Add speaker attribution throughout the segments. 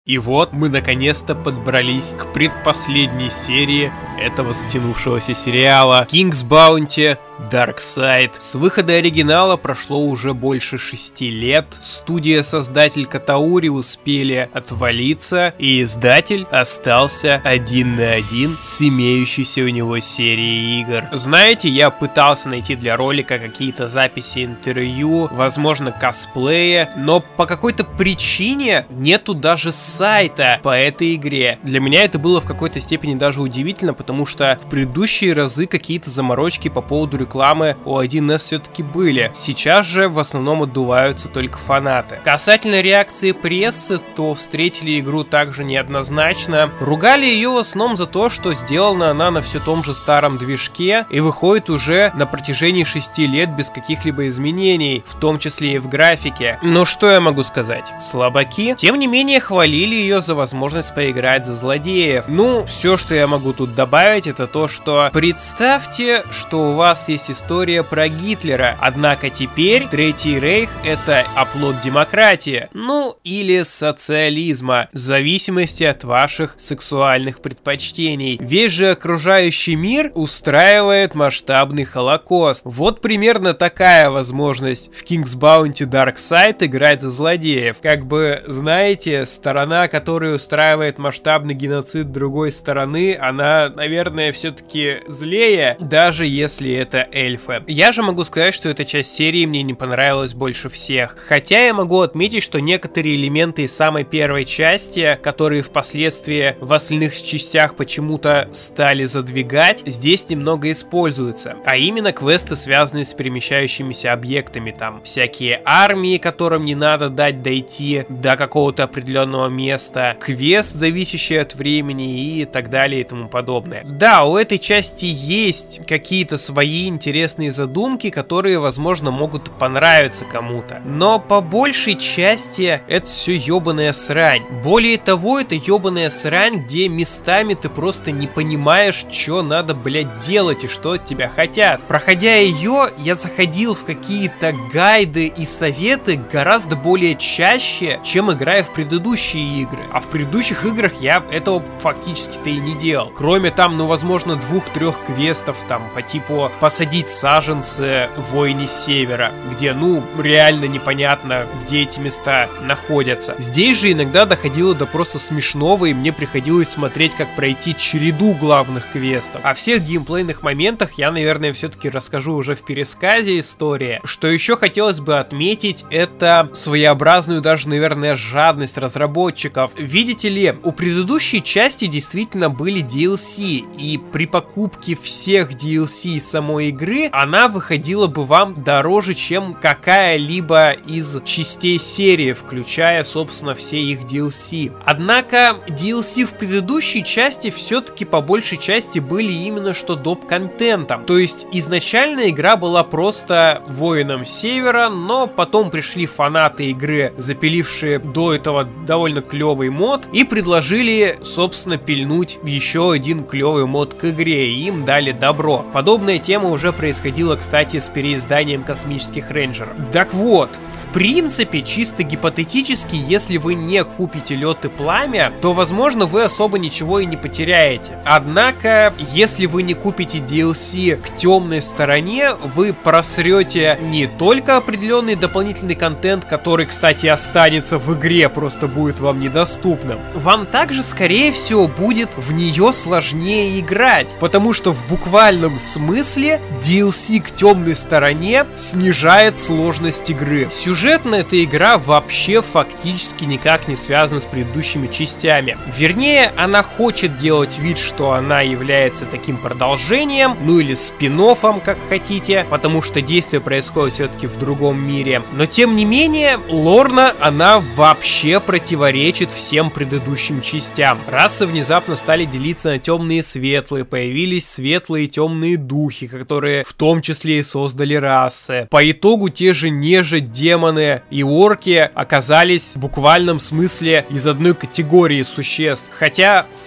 Speaker 1: И вот мы наконец-то подбрались к предпоследней серии этого затянувшегося сериала King's Bounty Dark Side. С выхода оригинала прошло уже больше 6 лет, студия-создатель Катаури успели отвалиться, и издатель остался один на один с имеющейся у него серией игр. Знаете, я пытался найти для ролика какие-то записи интервью, возможно косплея, но по какой-то причине нету даже сайта по этой игре. Для меня это было в какой-то степени даже удивительно, потому что в предыдущие разы какие-то заморочки по поводу рекламы у 1С все-таки были. Сейчас же в основном отдуваются только фанаты. Касательно реакции прессы, то встретили игру также неоднозначно. Ругали ее в основном за то, что сделана она на все том же старом движке и выходит уже на протяжении 6 лет без каких-либо изменений, в том числе и в графике. Но что я могу сказать? Слабаки. Тем не менее, хвалили ее за возможность поиграть за злодеев. Ну, все, что я могу тут добавить, это то, что представьте, что у вас есть история про Гитлера, однако теперь Третий Рейх — это оплот демократии, ну или социализма, в зависимости от ваших сексуальных предпочтений. Весь же окружающий мир устраивает масштабный Холокост. Вот примерно такая возможность в King's Bounty Dark Side играть за злодеев. Как бы, знаете, сторона, которая устраивает масштабный геноцид другой стороны, она, наверное, все-таки злее, даже если это эльфы. Я же могу сказать, что эта часть серии мне не понравилась больше всех. Хотя я могу отметить, что некоторые элементы из самой первой части, которые впоследствии в остальных частях почему-то стали задвигать, здесь немного используются. А именно квесты, связанные с перемещающимися объектами. Там всякие армии, которым не надо дать дойти до какого-то определенного места, квест, зависящий от времени и так далее и тому подобное. Да, у этой части есть какие-то свои интересные задумки, которые, возможно, могут понравиться кому-то. Но по большей части это все ебаная срань. Более того, это ебаная срань, где местами ты просто не понимаешь, что надо, блядь, делать и что от тебя хотят. Проходя ее, я заходил в какие-то гайды и советы гораздо более чаще, чем играя в предыдущие игры. А в предыдущих играх я этого фактически-то и не делал. Кроме там, ну, возможно, 2-3 квестов, там, по типу посадить саженцы в Войне Севера, где, ну, реально непонятно, где эти места находятся. Здесь же иногда доходило до просто смешного, и мне приходилось смотреть, как пройти череду главных квестов. О всех геймплейных моментах я, наверное, все-таки расскажу уже в пересказе истории. Что еще хотелось бы отметить, это своеобразную даже, наверное, жадность разработчиков. Видите ли, у предыдущей части действительно были DLC, и при покупке всех DLC самой игры она выходила бы вам дороже, чем какая-либо из частей серии, включая, собственно, все их DLC. Однако DLC в предыдущей части все-таки по большей части были именно что доп-контентом. То есть изначально игра была просто Воином Севера, но потом пришли фанаты игры, запилившие до этого довольно клевый мод, и предложили, собственно, пильнуть еще один клевый мод к игре, и им дали добро. Подобная тема уже происходила, кстати, с переизданием Космических Рейнджеров. Так вот, в принципе, чисто гипотетически, если вы не купите Лед и Пламя, то, возможно, вы особо ничего и не потеряете. Однако, если вы не купите DLC к Темной Стороне, вы просрете не только определенный дополнительный контент, который, кстати, останется в игре, просто будет вам недоступным. Вам также, скорее всего, будет в нее сложнее играть, потому что в буквальном смысле DLC к Темной Стороне снижает сложность игры. Сюжетно эта игра вообще фактически никак не связана с предыдущими частями. Вернее, она хочет делать вид, что она является таким продолжением, ну или спин-оффом, как хотите, потому что действие происходит все-таки в другом мире. Но тем не менее, лорно она вообще противоречит всем предыдущим частям. Расы внезапно стали делиться на темные и светлые, появились светлые и темные духи, которые в том числе и создали расы. По итогу те же нежи, демоны и орки оказались в буквальном смысле из одной категории существ. Хотя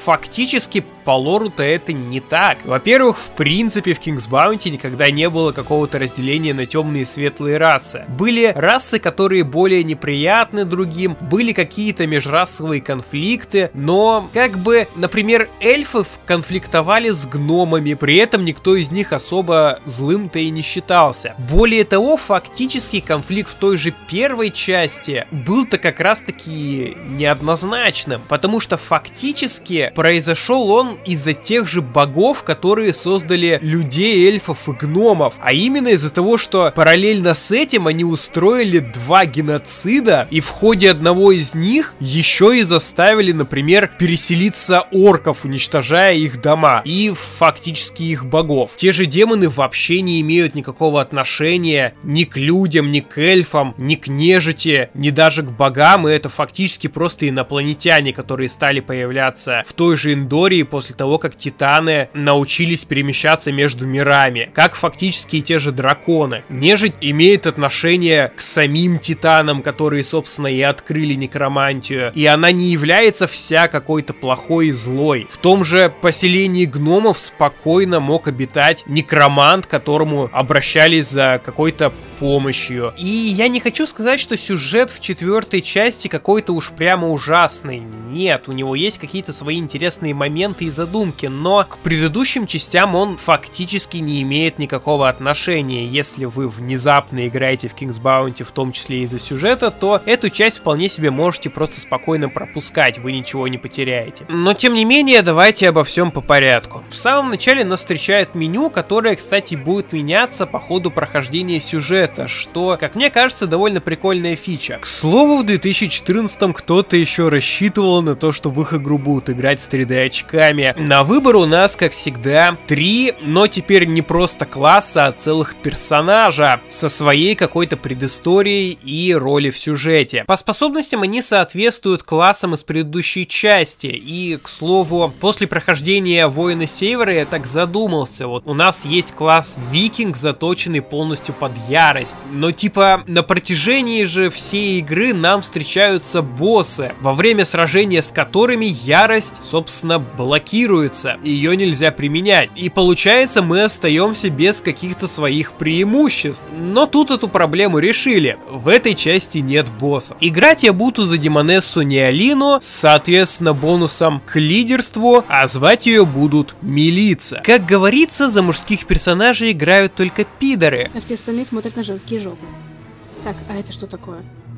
Speaker 1: фактически по лору-то это не так. Во-первых, в принципе, в King's Bounty никогда не было какого-то разделения на темные и светлые расы. Были расы, которые более неприятны другим, были какие-то межрасовые конфликты, но, как бы, например, эльфы конфликтовали с гномами, при этом никто из них особо злым-то и не считался. Более того, фактически конфликт в той же первой части был-то как раз-таки неоднозначным, потому что фактически произошел он из-за тех же богов, которые создали людей, эльфов и гномов, а именно из-за того, что параллельно с этим они устроили 2 геноцида, и в ходе одного из них еще и заставили, например, переселиться орков, уничтожая их дома и фактически их богов. Те же демоны вообще не имеют никакого отношения ни к людям, ни к эльфам, ни к нежити, ни даже к богам, и это фактически просто инопланетяне, которые стали появляться в той же Эндории после того, как титаны научились перемещаться между мирами, как фактически и те же драконы. Нежить имеет отношение к самим титанам, которые, собственно, и открыли некромантию, и она не является вся какой-то плохой и злой. В том же поселении гномов спокойно мог обитать некромант, к которому обращались за какой-то помощью. И я не хочу сказать, что сюжет в 4-й части какой-то уж прямо ужасный. Нет, у него есть какие-то свои интересные моменты и задумки, но к предыдущим частям он фактически не имеет никакого отношения. Если вы внезапно играете в King's Bounty, в том числе из-за сюжета, то эту часть вполне себе можете просто спокойно пропускать, вы ничего не потеряете. Но тем не менее, давайте обо всем по порядку. В самом начале нас встречает меню, которое, кстати, будет меняться по ходу прохождения сюжета, что, как мне кажется, довольно прикольная фича. К слову, в 2014-м кто-то еще рассчитывал на то, что в их игру будут играть с 3D очками. На выбор у нас, как всегда, 3, но теперь не просто класса, а целых персонажа со своей какой-то предысторией и роли в сюжете. По способностям они соответствуют классам из предыдущей части. И, к слову, после прохождения Воина Севера я так задумался. Вот у нас есть класс Викинг, заточенный полностью под ярость. Но типа на протяжении же всей игры нам встречаются боссы, во время сражения с которыми ярость, собственно, блокируется. Ее нельзя применять. И получается, мы остаемся без каких-то своих преимуществ. Но тут эту проблему решили. В этой части нет боссов. Играть я буду за демонессу Неолину, соответственно, бонусом к лидерству, а звать ее будут Милица. Как говорится, за мужских персонажей играют только пидоры.
Speaker 2: А все остальные смотрят на женские жопы. Так, а это что такое?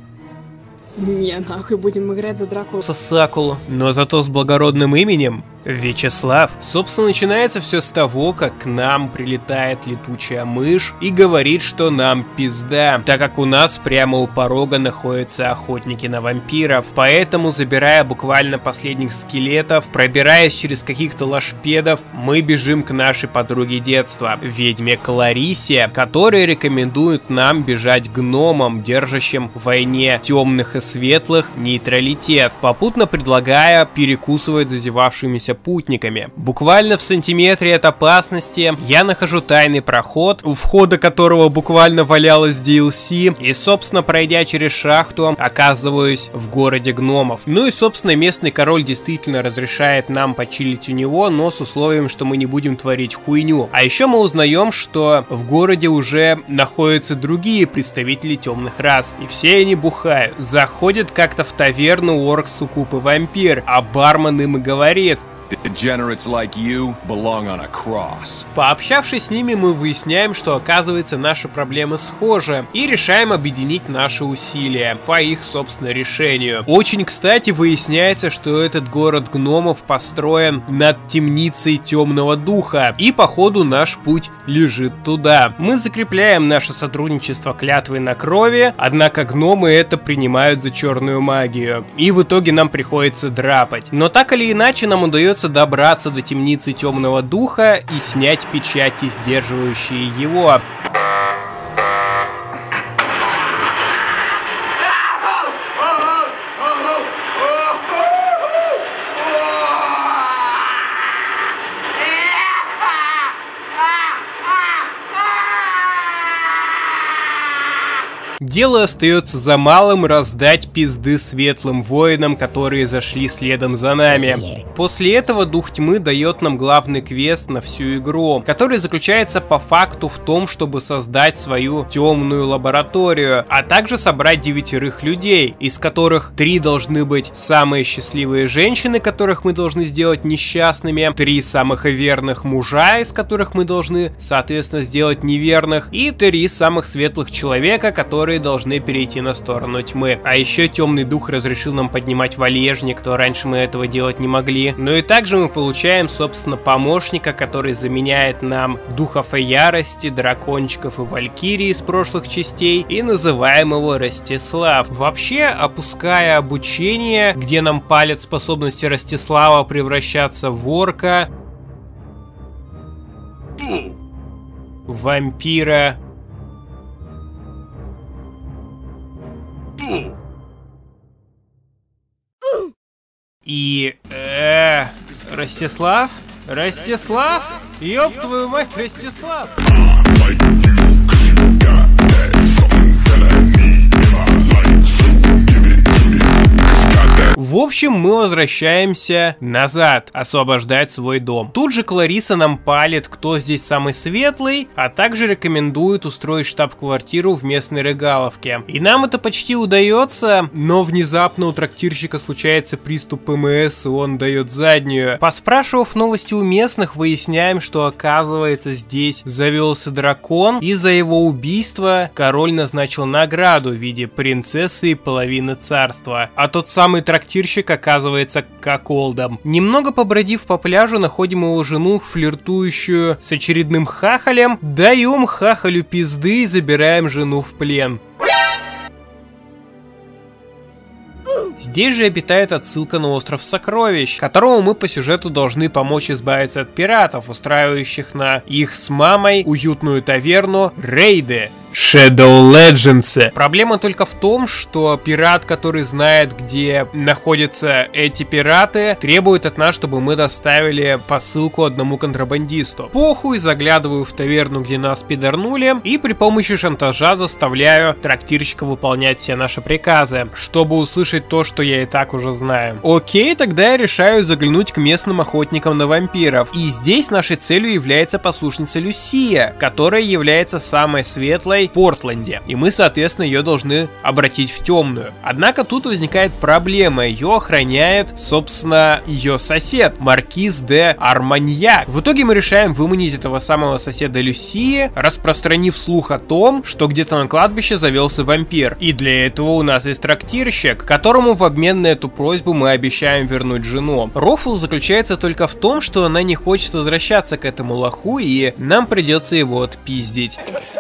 Speaker 2: Не, нахуй будем играть за Дракулу.
Speaker 1: Сакулу, но зато с благородным именем Вячеслав. Собственно, начинается все с того, как к нам прилетает летучая мышь и говорит, что нам пизда, так как у нас прямо у порога находятся охотники на вампиров. Поэтому, забирая буквально последних скелетов, пробираясь через каких-то лошпедов, мы бежим к нашей подруге детства, ведьме Кларисе, которая рекомендует нам бежать гномам, держащим в войне темных и светлых нейтралитет, попутно предлагая перекусывать зазевавшимися путниками. Буквально в сантиметре от опасности я нахожу тайный проход, у входа которого буквально валялась DLC, и, собственно, пройдя через шахту, оказываюсь в городе гномов. Ну и, собственно, местный король действительно разрешает нам почилить у него, но с условием, что мы не будем творить хуйню. А еще мы узнаем, что в городе уже находятся другие представители темных рас, и все они бухают. Заходят как-то в таверну орк, суккуб и вампир, а бармен им и говорит:
Speaker 3: Degenerates like you belong on a cross.
Speaker 1: Пообщавшись с ними, мы выясняем, что, оказывается, наши проблемы схожи, и решаем объединить наши усилия по их, собственно, решению. Очень, кстати, выясняется, что этот город гномов построен над темницей темного духа, и, походу, наш путь лежит туда. Мы закрепляем наше сотрудничество клятвой на крови, однако гномы это принимают за черную магию, и в итоге нам приходится драпать. Но так или иначе, нам удается добраться до темницы темного духа и снять печати, сдерживающие его. Дело остается за малым — раздать пизды светлым воинам, которые зашли следом за нами. После этого Дух Тьмы дает нам главный квест на всю игру, который заключается по факту в том, чтобы создать свою темную лабораторию, а также собрать 9 людей, из которых 3 должны быть самые счастливые женщины, которых мы должны сделать несчастными, 3 самых верных мужа, из которых мы должны, соответственно, сделать неверных, и 3 самых светлых человека, которые должны перейти на сторону тьмы. А еще темный дух разрешил нам поднимать валежник, то раньше мы этого делать не могли. Ну и также мы получаем, собственно, помощника, который заменяет нам духов и ярости, дракончиков и валькирии из прошлых частей, и называем его Ростислав. Вообще, опуская обучение, где нам палят способности Ростислава превращаться в орка, вампира и... Ростислав? Ростислав? Ёб твою мать, Ростислав! В общем, мы возвращаемся назад, освобождать свой дом. Тут же Клариса нам палит, кто здесь самый светлый, а также рекомендует устроить штаб-квартиру в местной Рыгаловке. И нам это почти удается, но внезапно у трактирщика случается приступ ПМС, и он дает заднюю. Поспрашивав новости у местных, выясняем, что оказывается здесь завелся дракон, и за его убийство король назначил награду в виде принцессы и половины царства. А тот самый трактирщик оказывается коколдом. Немного побродив по пляжу, находим его жену, флиртующую с очередным хахалем, даем хахалю пизды и забираем жену в плен. Здесь же обитает отсылка на остров Сокровищ, которому мы по сюжету должны помочь избавиться от пиратов, устраивающих на их с мамой уютную таверну рейды. Shadow Legends. Проблема только в том, что пират, который знает, где находятся эти пираты, требует от нас, чтобы мы доставили посылку одному контрабандисту. Похуй, заглядываю в таверну, где нас пидорнули, и при помощи шантажа заставляю трактирщика выполнять все наши приказы, чтобы услышать то, что я и так уже знаю. Окей, тогда я решаю заглянуть к местным охотникам на вампиров. И здесь нашей целью является послушница Люсия, которая является самой светлой в Портленде, и мы, соответственно, ее должны обратить в темную. Однако тут возникает проблема, ее охраняет, собственно, ее сосед, маркиз де Арманьяк. В итоге мы решаем выманить этого самого соседа Люсии, распространив слух о том, что где-то на кладбище завелся вампир. И для этого у нас есть трактирщик, которому в обмен на эту просьбу мы обещаем вернуть жену. Рофл заключается только в том, что она не хочет возвращаться к этому лоху, и нам придется его отпиздить.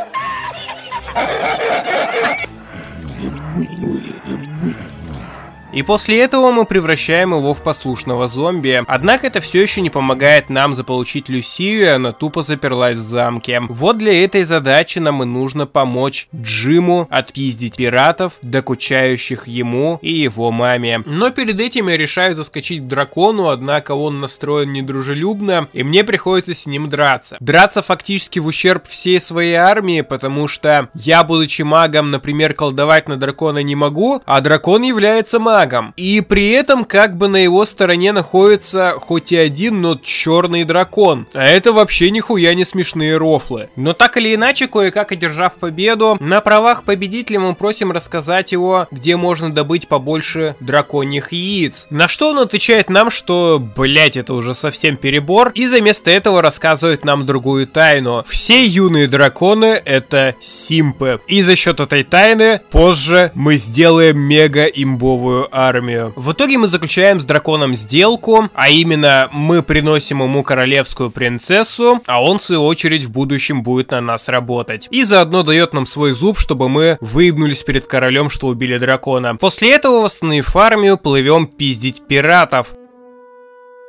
Speaker 1: И после этого мы превращаем его в послушного зомби. Однако это все еще не помогает нам заполучить Люсию, и она тупо заперлась в замке. Вот для этой задачи нам и нужно помочь Джиму отпиздить пиратов, докучающих ему и его маме. Но перед этим я решаю заскочить к дракону, однако он настроен недружелюбно, и мне приходится с ним драться. Драться фактически в ущерб всей своей армии, потому что я, будучи магом, например, колдовать на дракона не могу, а дракон является магом. И при этом как бы на его стороне находится хоть и один, но черный дракон. А это вообще нихуя не смешные рофлы. Но так или иначе, кое-как одержав победу, на правах победителя мы просим рассказать его, где можно добыть побольше драконьих яиц. На что он отвечает нам, что, блять, это уже совсем перебор, и заместо этого рассказывает нам другую тайну. Все юные драконы — это симпы. И за счет этой тайны позже мы сделаем мега-имбовую армию. В итоге мы заключаем с драконом сделку, а именно мы приносим ему королевскую принцессу, а он в свою очередь в будущем будет на нас работать. И заодно дает нам свой зуб, чтобы мы выебнулись перед королем, что убили дракона. После этого, восстановив армию, плывем пиздить пиратов.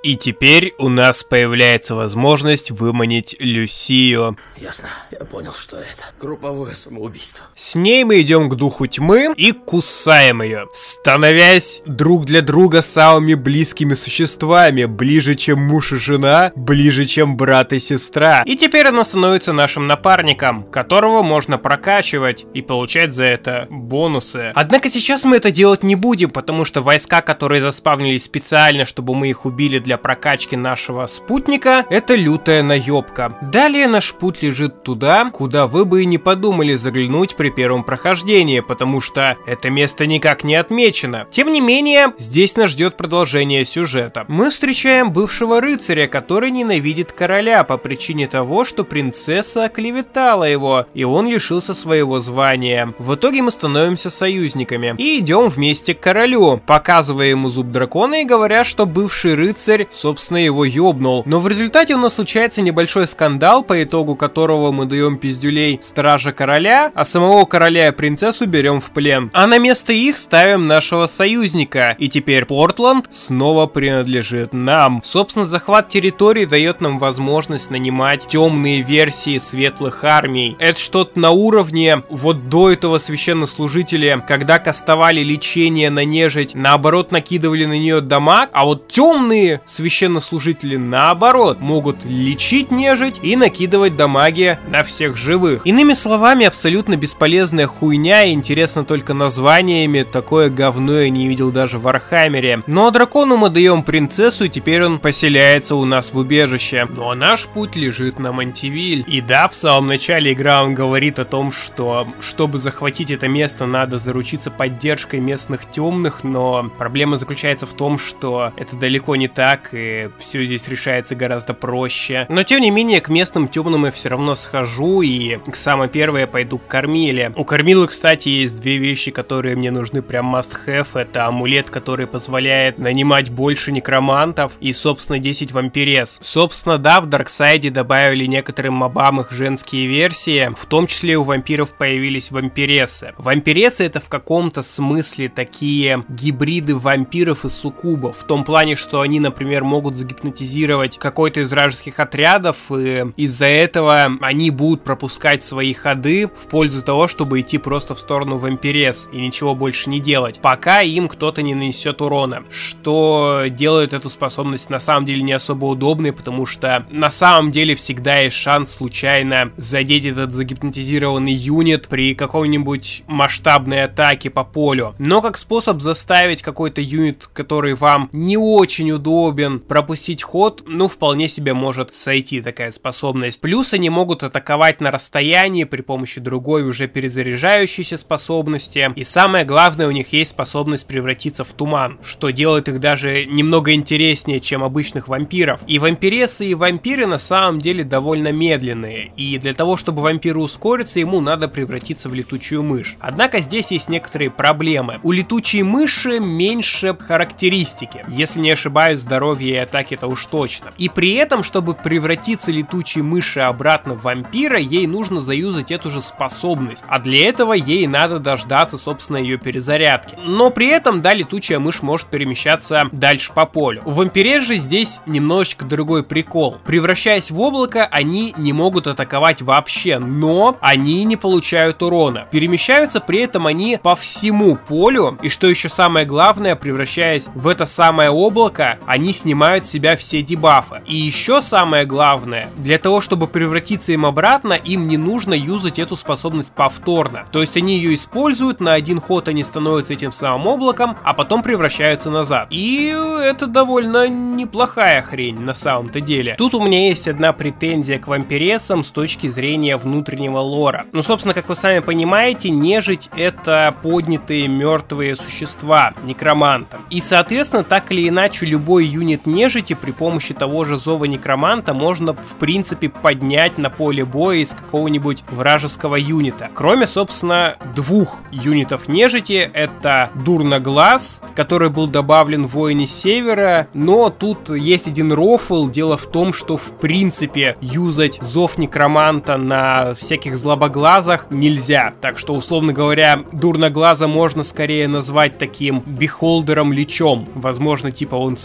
Speaker 1: И теперь у нас появляется возможность выманить Люсию.
Speaker 4: Ясно, я понял, что это. Групповое самоубийство.
Speaker 1: С ней мы идем к духу тьмы и кусаем ее, становясь друг для друга самыми близкими существами, ближе, чем муж и жена, ближе, чем брат и сестра. И теперь она становится нашим напарником, которого можно прокачивать и получать за это бонусы. Однако сейчас мы это делать не будем, потому что войска, которые заспавнились специально, чтобы мы их убили для прокачки нашего спутника, это лютая наебка. Далее наш путь лежит туда, куда вы бы и не подумали заглянуть при первом прохождении, потому что это место никак не отмечено. Тем не менее, здесь нас ждет продолжение сюжета. Мы встречаем бывшего рыцаря, который ненавидит короля по причине того, что принцесса оклеветала его, и он лишился своего звания. В итоге мы становимся союзниками и идем вместе к королю, показывая ему зуб дракона и говоря, что бывший рыцарь, собственно, его ёбнул. Но в результате у нас случается небольшой скандал, по итогу которого мы даем пиздюлей стража короля, а самого короля и принцессу берем в плен. А на место их ставим нашего союзника, и теперь Портланд снова принадлежит нам. Собственно, захват территории дает нам возможность нанимать темные версии светлых армий. Это что-то на уровне вот до этого священнослужители, когда кастовали лечение на нежить, наоборот накидывали на нее дамаг, а вот темные священнослужители, наоборот, могут лечить нежить и накидывать дамаги на всех живых. Иными словами, абсолютно бесполезная хуйня, и интересно только названиями, такое говно я не видел даже в Вархаммере. Ну а дракону мы даем принцессу, и теперь он поселяется у нас в убежище. Ну а наш путь лежит на Монтивиль. И да, в самом начале игры он говорит о том, что чтобы захватить это место, надо заручиться поддержкой местных темных, но проблема заключается в том, что это далеко не так, и все здесь решается гораздо проще. Но тем не менее, к местным темным я все равно схожу, и к самой первой я пойду к Кормиле. У Кормилы, кстати, есть две вещи, которые мне нужны прям must-have. Это амулет, который позволяет нанимать больше некромантов, и, собственно, 10 вампирес. Собственно, да, в Дарксайде добавили некоторым мобам их женские версии, в том числе у вампиров появились вампиресы. Вампиресы — это в каком-то смысле такие гибриды вампиров и суккубов, в том плане, что они, например, могут загипнотизировать какой-то из вражеских отрядов, и из-за этого они будут пропускать свои ходы в пользу того, чтобы идти просто в сторону вампирес и ничего больше не делать, пока им кто-то не нанесет урона, что делает эту способность на самом деле не особо удобной, потому что на самом деле всегда есть шанс случайно задеть этот загипнотизированный юнит при какой-нибудь масштабной атаке по полю. Но как способ заставить какой-то юнит, который вам не очень удобен, пропустить ход, ну, вполне себе может сойти такая способность. Плюс они могут атаковать на расстоянии при помощи другой уже перезаряжающейся способности. И самое главное, у них есть способность превратиться в туман, что делает их даже немного интереснее, чем обычных вампиров. И вампиресы и вампиры на самом деле довольно медленные, и для того, чтобы вампиру ускориться, ему надо превратиться в летучую мышь. Однако здесь есть некоторые проблемы. У летучей мыши меньше характеристики, если не ошибаюсь, здоровье и атаки это уж точно. И при этом, чтобы превратиться летучей мыши обратно в вампира, ей нужно заюзать эту же способность, а для этого ей надо дождаться, собственно, ее перезарядки. Но при этом, да, летучая мышь может перемещаться дальше по полю. У вампирес же здесь немножечко другой прикол. Превращаясь в облако, они не могут атаковать вообще, но они не получают урона. Перемещаются при этом они по всему полю, и что еще самое главное, превращаясь в это самое облако, они снимают с себя все дебафы. И еще самое главное, для того, чтобы превратиться им обратно, им не нужно юзать эту способность повторно. То есть они ее используют, на один ход они становятся этим самым облаком, а потом превращаются назад. И это довольно неплохая хрень на самом-то деле. Тут у меня есть одна претензия к вампиресам с точки зрения внутреннего лора. Ну, собственно, как вы сами понимаете, нежить — это поднятые мертвые существа, некромантом. И, соответственно, так или иначе, любой юнит нежити при помощи того же зова некроманта можно, в принципе, поднять на поле боя из какого-нибудь вражеского юнита. Кроме, собственно, двух юнитов нежити. Это Дурноглаз, который был добавлен в Воине Севера, но тут есть один рофл. Дело в том, что, в принципе, юзать зов некроманта на всяких злобоглазах нельзя. Так что, условно говоря, Дурноглаза можно скорее назвать таким бихолдером-личом. Возможно, типа он сам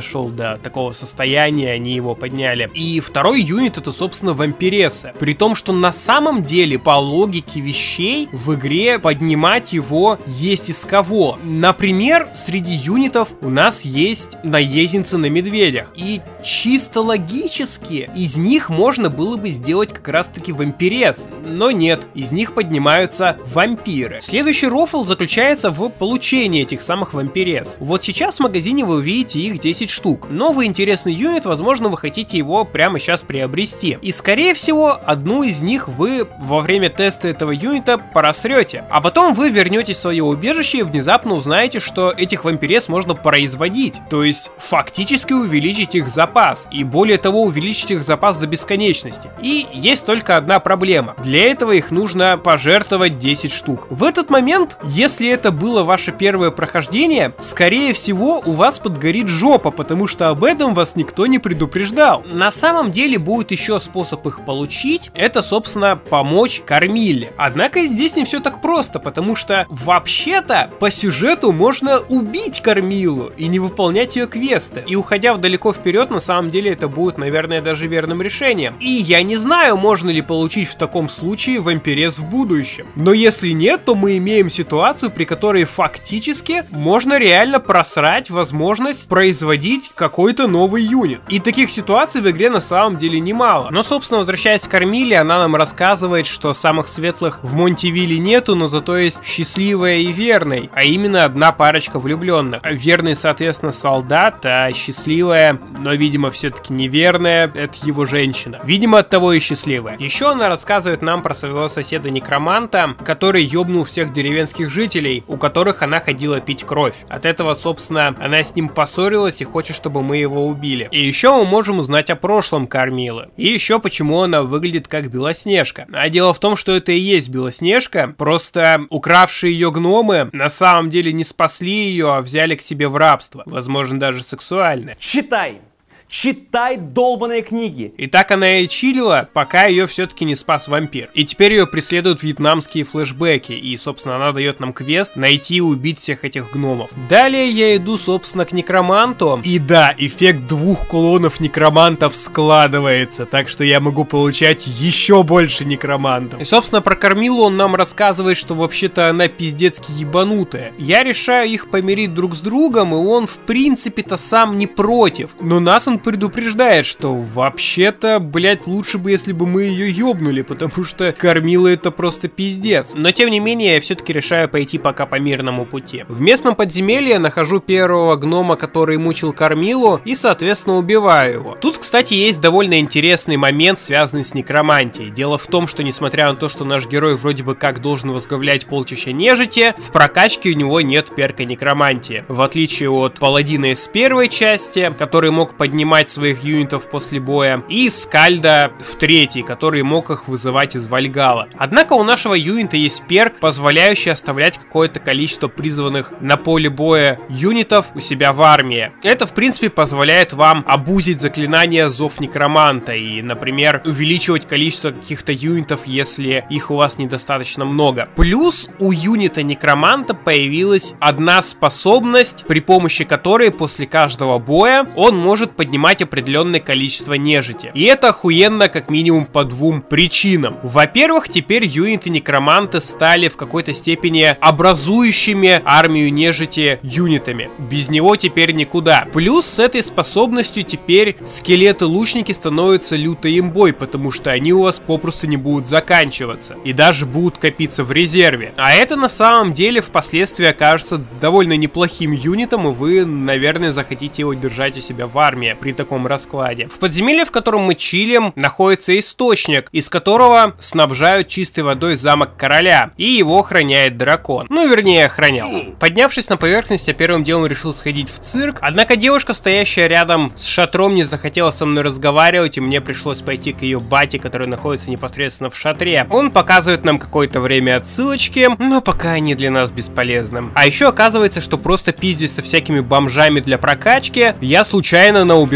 Speaker 1: дошел до такого состояния, они его подняли. И второй юнит это, собственно, вампиреса. При том, что на самом деле, по логике вещей, в игре поднимать его есть из кого. Например, среди юнитов у нас есть наездницы на медведях. И чисто логически из них можно было бы сделать как раз-таки вампирес. Но нет, из них поднимаются вампиры. Следующий рофл заключается в получении этих самых вампирес. Вот сейчас в магазине вы увидите их 10 штук. Новый интересный юнит, возможно, вы хотите его прямо сейчас приобрести. И скорее всего, одну из них вы во время теста этого юнита просрете. А потом вы вернетесь в свое убежище и внезапно узнаете, что этих вампирес можно производить. То есть фактически увеличить их запас. И более того, увеличить их запас до бесконечности. И есть только одна проблема. Для этого их нужно пожертвовать 10 штук. В этот момент, если это было ваше первое прохождение, скорее всего у вас подгорит жопа, потому что об этом вас никто не предупреждал. На самом деле будет еще способ их получить. Это, собственно, помочь Кармилле. Однако здесь не все так просто, потому что вообще-то по сюжету можно убить Кармиллу и не выполнять ее квесты. И уходя далеко вперед, на самом деле это будет, наверное, даже верным решением. И я не знаю, можно ли получить в таком случае вампирес в будущем. Но если нет, то мы имеем ситуацию, при которой фактически можно реально просрать возможность производить какой-то новый юнит. И таких ситуаций в игре на самом деле немало. Но, собственно, возвращаясь к Кармилле, она нам рассказывает, что самых светлых в Монтивилле нету, но зато есть счастливая и верной, а именно одна парочка влюбленных. Верный, соответственно, солдат, а счастливая, но, видимо, все-таки неверная, это его женщина. Видимо, от того и счастливая. Еще она рассказывает нам про своего соседа-некроманта, который ёбнул всех деревенских жителей, у которых она ходила пить кровь. От этого, собственно, она с ним поссорилась и хочет, чтобы мы его убили. И еще мы можем узнать о прошлом Кармиллы. И еще почему она выглядит как Белоснежка. А дело в том, что это и есть Белоснежка, просто укравшие ее гномы на самом деле не спасли ее, а взяли к себе в рабство. Возможно, даже сексуальное.
Speaker 5: Читай! Читай долбаные книги.
Speaker 1: И так она и чилила, пока ее все-таки не спас вампир. И теперь ее преследуют вьетнамские флешбеки. И, собственно, она дает нам квест найти и убить всех этих гномов. Далее я иду, собственно, к некроманту. И да, эффект 2 кулонов некромантов складывается. Так что я могу получать еще больше некромантов. И, собственно, про Кармиллу он нам рассказывает, что вообще-то она пиздецки ебанутая. Я решаю их помирить друг с другом, и он, в принципе-то, сам не против. Но нас он предупреждает, что вообще-то, блять, лучше бы, если бы мы ее ёбнули, потому что Кармилла это просто пиздец. Но, тем не менее, я все-таки решаю пойти пока по мирному пути. В местном подземелье нахожу первого гнома, который мучил Кармиллу, и, соответственно, убиваю его. Тут, кстати, есть довольно интересный момент, связанный с некромантией. Дело в том, что, несмотря на то, что наш герой вроде бы как должен возглавлять полчища нежити, в прокачке у него нет перка некромантии. В отличие от паладина из первой части, который мог поднимать своих юнитов после боя, и Скальда в третьей, который мог их вызывать из Вальгала. Однако у нашего юнита есть перк, позволяющий оставлять какое-то количество призванных на поле боя юнитов у себя в армии. Это, в принципе, позволяет вам обузить заклинание Зов Некроманта и, например, увеличивать количество каких-то юнитов, если их у вас недостаточно много. Плюс у юнита Некроманта появилась одна способность, при помощи которой после каждого боя он может поднимать определенное количество нежити. И это охуенно как минимум по 2 причинам. Во-первых, теперь юниты-некроманты стали в какой-то степени образующими армию нежити юнитами. Без него теперь никуда. Плюс с этой способностью теперь скелеты-лучники становятся лютой имбой, потому что они у вас попросту не будут заканчиваться. И даже будут копиться в резерве. А это на самом деле впоследствии окажется довольно неплохим юнитом, и вы, наверное, захотите его держать у себя в армии при таком раскладе. В подземелье, в котором мы чилим, находится источник, из которого снабжают чистой водой замок короля, и его охраняет дракон. Ну, вернее, охранял. Поднявшись на поверхность, я первым делом решил сходить в цирк, однако девушка, стоящая рядом с шатром, не захотела со мной разговаривать, и мне пришлось пойти к ее бате, который находится непосредственно в шатре. Он показывает нам какое-то время отсылочки, но пока они для нас бесполезны. А еще оказывается, что просто пиздить со всякими бомжами для прокачки я случайно наубивал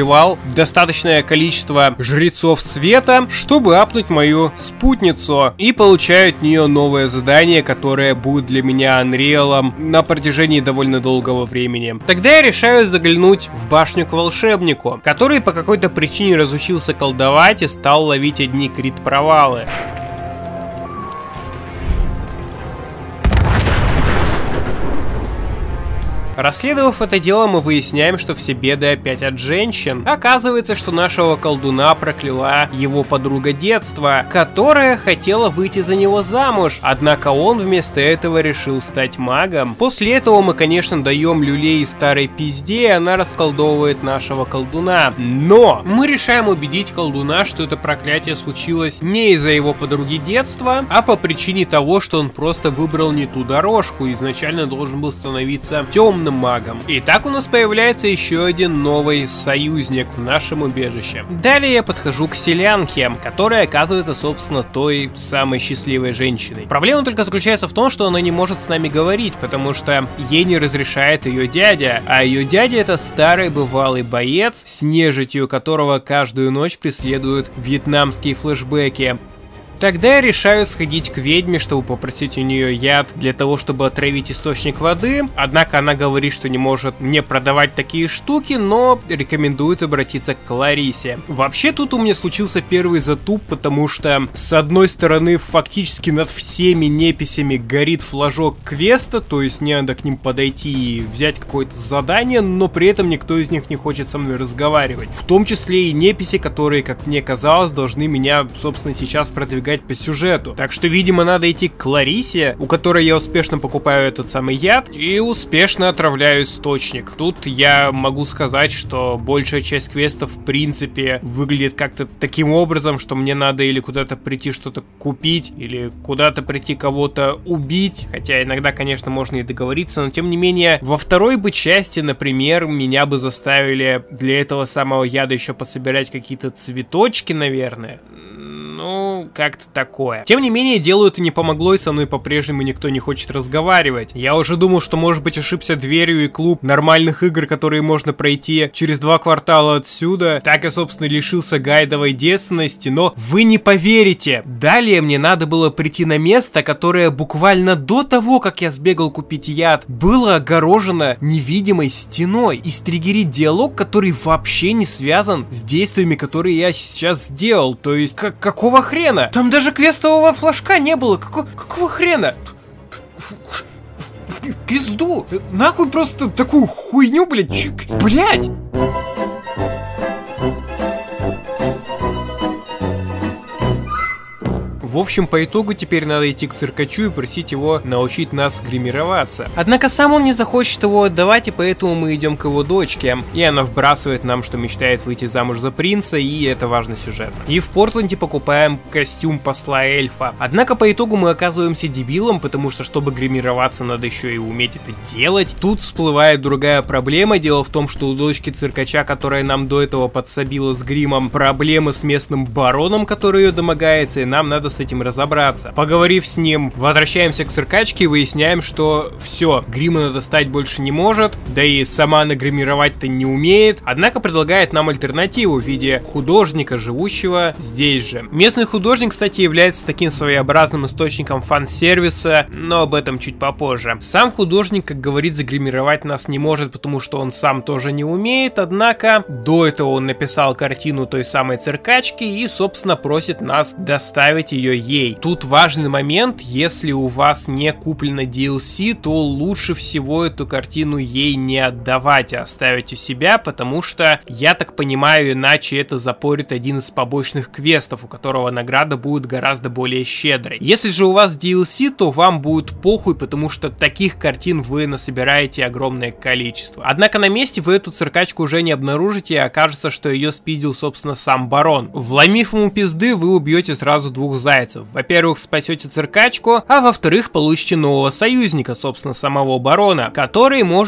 Speaker 1: убивал достаточное количество жрецов света, чтобы апнуть мою спутницу, и получаю от нее новое задание, которое будет для меня Анриэлом на протяжении довольно долгого времени. Тогда я решаю заглянуть в башню к волшебнику, который по какой-то причине разучился колдовать и стал ловить одни крит-провалы. Расследовав это дело, мы выясняем, что все беды опять от женщин. Оказывается, что нашего колдуна прокляла его подруга детства, которая хотела выйти за него замуж, однако он вместо этого решил стать магом. После этого мы, конечно, даем люлей старой пизде, и она расколдовывает нашего колдуна. Но мы решаем убедить колдуна, что это проклятие случилось не из-за его подруги детства, а по причине того, что он просто выбрал не ту дорожку, изначально должен был становиться темным магом. И так у нас появляется еще один новый союзник в нашем убежище. Далее я подхожу к селянке, которая оказывается, собственно, той самой счастливой женщиной. Проблема только заключается в том, что она не может с нами говорить, потому что ей не разрешает ее дядя, а ее дядя — это старый бывалый боец, с нежитью которого каждую ночь преследуют вьетнамские флешбеки. Тогда я решаю сходить к ведьме, чтобы попросить у нее яд для того, чтобы отравить источник воды. Однако она говорит, что не может мне продавать такие штуки, но рекомендует обратиться к Кларисе. Вообще тут у меня случился первый затуп, потому что с одной стороны фактически над всеми неписями горит флажок квеста, то есть мне надо к ним подойти и взять какое-то задание, но при этом никто из них не хочет со мной разговаривать. В том числе и неписи, которые, как мне казалось, должны меня, собственно, сейчас продвигать по сюжету. Так что, видимо, надо идти к Кларисе, у которой я успешно покупаю этот самый яд и успешно отравляю источник. Тут я могу сказать, что большая часть квестов в принципе выглядит как-то таким образом, что мне надо или куда-то прийти что-то купить, или куда-то прийти кого-то убить, хотя иногда, конечно, можно и договориться, но тем не менее, во второй бы части, например, меня бы заставили для этого самого яда еще пособирать какие-то цветочки, наверное. Ну, как-то такое. Тем не менее, делу это не помогло, и со мной по-прежнему никто не хочет разговаривать. Я уже думал, что, может быть, ошибся дверью, и клуб нормальных игр, которые можно пройти через 2 квартала отсюда. Так я, собственно, лишился гайдовой девственности, но вы не поверите. Далее мне надо было прийти на место, которое буквально до того, как я сбегал купить яд, было огорожено невидимой стеной. И стригерить диалог, который вообще не связан с действиями, которые я сейчас сделал. То есть, какого хрена? Там даже квестового флажка не было. Какого хрена? В пизду. Нахуй просто такую хуйню, блядь. Блядь. В общем, по итогу теперь надо идти к циркачу и просить его научить нас гримироваться. Однако сам он не захочет его отдавать, и поэтому мы идем к его дочке. И она вбрасывает нам, что мечтает выйти замуж за принца, и это важно сюжетно. И в Портленде покупаем костюм посла эльфа. Однако по итогу мы оказываемся дебилом, потому что чтобы гримироваться, надо еще и уметь это делать. Тут всплывает другая проблема. Дело в том, что у дочки циркача, которая нам до этого подсобила с гримом, проблемы с местным бароном, который ее домогается, и нам надо с этим разобраться. Поговорив с ним, возвращаемся к циркачке и выясняем, что все, грима она достать больше не может, да и сама она гримировать-то не умеет, однако предлагает нам альтернативу в виде художника, живущего здесь же. Местный художник, кстати, является таким своеобразным источником фан-сервиса, но об этом чуть попозже. Сам художник, как говорит, загримировать нас не может, потому что он сам тоже не умеет, однако до этого он написал картину той самой циркачки и, собственно, просит нас доставить ее ей. Тут важный момент: если у вас не куплено DLC, то лучше всего эту картину ей не отдавать, а оставить у себя, потому что, я так понимаю, иначе это запорит один из побочных квестов, у которого награда будет гораздо более щедрой. Если же у вас DLC, то вам будет похуй, потому что таких картин вы насобираете огромное количество. Однако на месте вы эту циркачку уже не обнаружите, и окажется, что ее спиздил, собственно, сам барон. Вломив ему пизды, вы убьете сразу 2 зайцев. Во-первых, спасете циркачку, а во-вторых, получите нового союзника, собственно, самого барона, который может за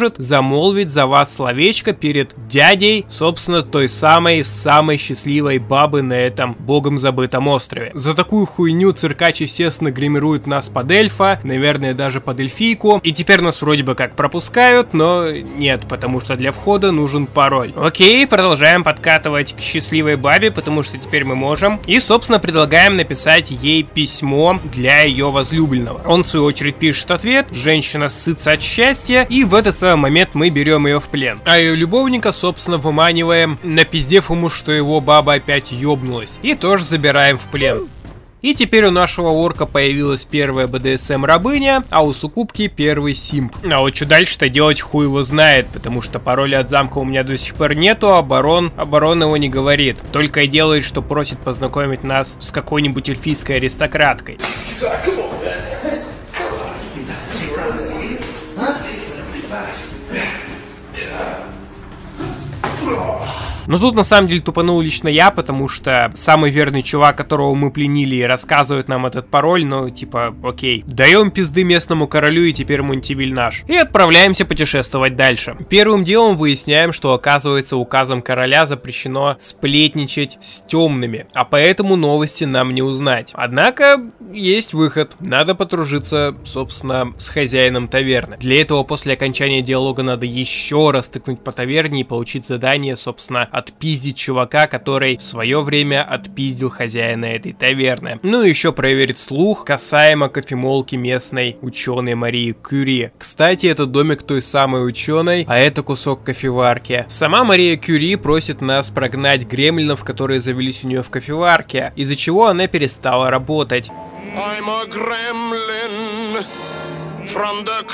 Speaker 1: замолвить за вас словечко перед дядей, собственно, той самой счастливой бабы на этом богом забытом острове. За такую хуйню циркач, естественно, гримирует нас под эльфа, наверное, даже под эльфийку, и теперь нас вроде бы как пропускают, но нет, потому что для входа нужен пароль. Окей, продолжаем подкатывать к счастливой бабе, потому что теперь мы можем, и, собственно, предлагаем написать ей письмо для ее возлюбленного. Он, в свою очередь, пишет ответ, женщина ссытся от счастья, и в этот самый момент мы берем ее в плен. А ее любовника, собственно, выманиваем, напиздев ему, что его баба опять ёбнулась, и тоже забираем в плен. И теперь у нашего орка появилась первая БДСМ-рабыня, а у суккубки первый симп. А вот что дальше-то делать хуй его знает, потому что пароля от замка у меня до сих пор нету, а барон его не говорит. Только и делает, что просит познакомить нас с какой-нибудь эльфийской аристократкой. Но тут на самом деле тупанул лично я, потому что самый верный чувак, которого мы пленили, рассказывает нам этот пароль, но типа, окей. Даем пизды местному королю, и теперь Монтивиль наш. И отправляемся путешествовать дальше. Первым делом выясняем, что оказывается указом короля запрещено сплетничать с темными, а поэтому новости нам не узнать. Однако есть выход. Надо подружиться, собственно, с хозяином таверны. Для этого после окончания диалога надо еще раз тыкнуть по таверне и получить задание, собственно, отпиздить чувака, который в свое время отпиздил хозяина этой таверны. Ну и еще проверить слух касаемо кофемолки местной ученой Марии Кюри. Кстати, это домик той самой ученой, а это кусок кофеварки. Сама Мария Кюри просит нас прогнать гремлинов, которые завелись у нее в кофеварке, из-за чего она перестала работать. I'm a gremlin from the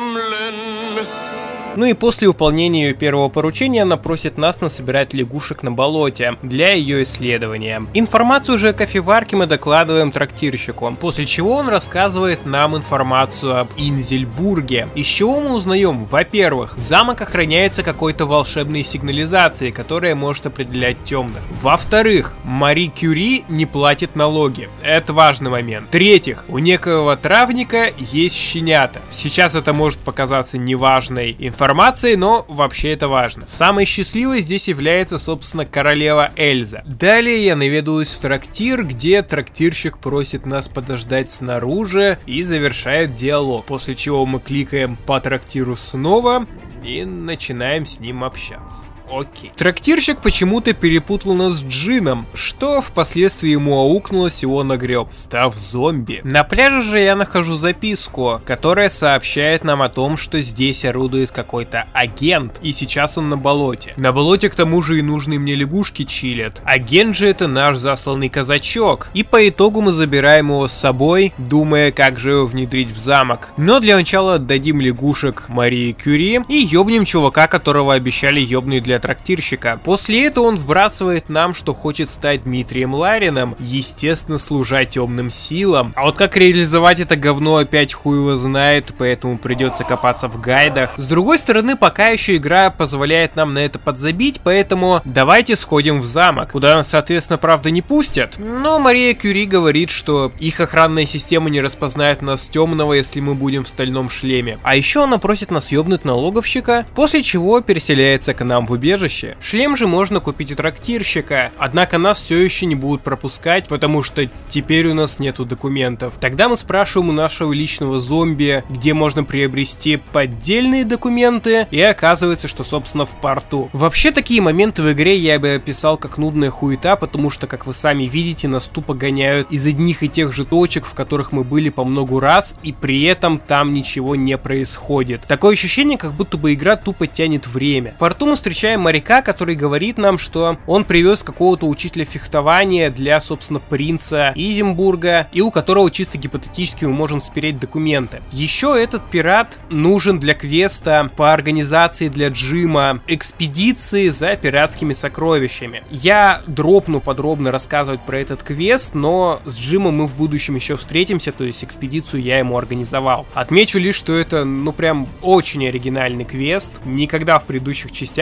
Speaker 1: Kremlin. Ну и после выполнения ее первого поручения она просит нас насобирать лягушек на болоте для ее исследования. Информацию же о кофеварке мы докладываем трактирщику, после чего он рассказывает нам информацию об Инзельбурге. Из чего мы узнаем? Во-первых, замок охраняется какой-то волшебной сигнализацией, которая может определять темных. Во-вторых, Мари Кюри не платит налоги. Это важный момент. В-третьих, у некоего травника есть щенята. Сейчас это может показаться неважной информацией, но вообще это важно. Самой счастливой здесь является, собственно, королева Эльза. Далее я наведаюсь в трактир, где трактирщик просит нас подождать снаружи и завершает диалог, после чего мы кликаем по трактиру снова и начинаем с ним общаться. Окей. Трактирщик почему-то перепутал нас с Джином, что впоследствии ему аукнулось, и он огреб, став зомби. На пляже же я нахожу записку, которая сообщает нам о том, что здесь орудует какой-то агент, и сейчас он на болоте. На болоте к тому же и нужные мне лягушки чилят. Агент же это наш засланный казачок, и по итогу мы забираем его с собой, думая, как же его внедрить в замок. Но для начала отдадим лягушек Марии Кюри и ёбнем чувака, которого обещали ёбнуть для трактирщика. После этого он вбрасывает нам, что хочет стать Дмитрием Лариным, естественно, служа темным силам. А вот как реализовать это говно опять хуй его знает, поэтому придется копаться в гайдах. С другой стороны, пока еще игра позволяет нам на это подзабить, поэтому давайте сходим в замок, куда нас, соответственно, правда не пустят. Но Мария Кюри говорит, что их охранная система не распознает нас темного, если мы будем в стальном шлеме. А еще она просит нас ёбнуть налоговщика, после чего переселяется к нам в убежище. Шлем же можно купить у трактирщика, однако нас все еще не будут пропускать, потому что теперь у нас нету документов. Тогда мы спрашиваем у нашего личного зомби, где можно приобрести поддельные документы, и оказывается, что, собственно, в порту. Вообще, такие моменты в игре я бы описал как нудная хуета, потому что, как вы сами видите, нас тупо гоняют из одних и тех же точек, в которых мы были по многу раз, и при этом там ничего не происходит. Такое ощущение, как будто бы игра тупо тянет время. В порту мы встречаем моряка, который говорит нам, что он привез какого-то учителя фехтования для, собственно, принца Изенбурга, и у которого чисто гипотетически мы можем спереть документы. Еще этот пират нужен для квеста по организации для Джима экспедиции за пиратскими сокровищами. Я дропну подробно рассказывать про этот квест, но с Джимом мы в будущем еще встретимся, то есть экспедицию я ему организовал. Отмечу лишь, что это, ну прям очень оригинальный квест. Никогда в предыдущих частях мы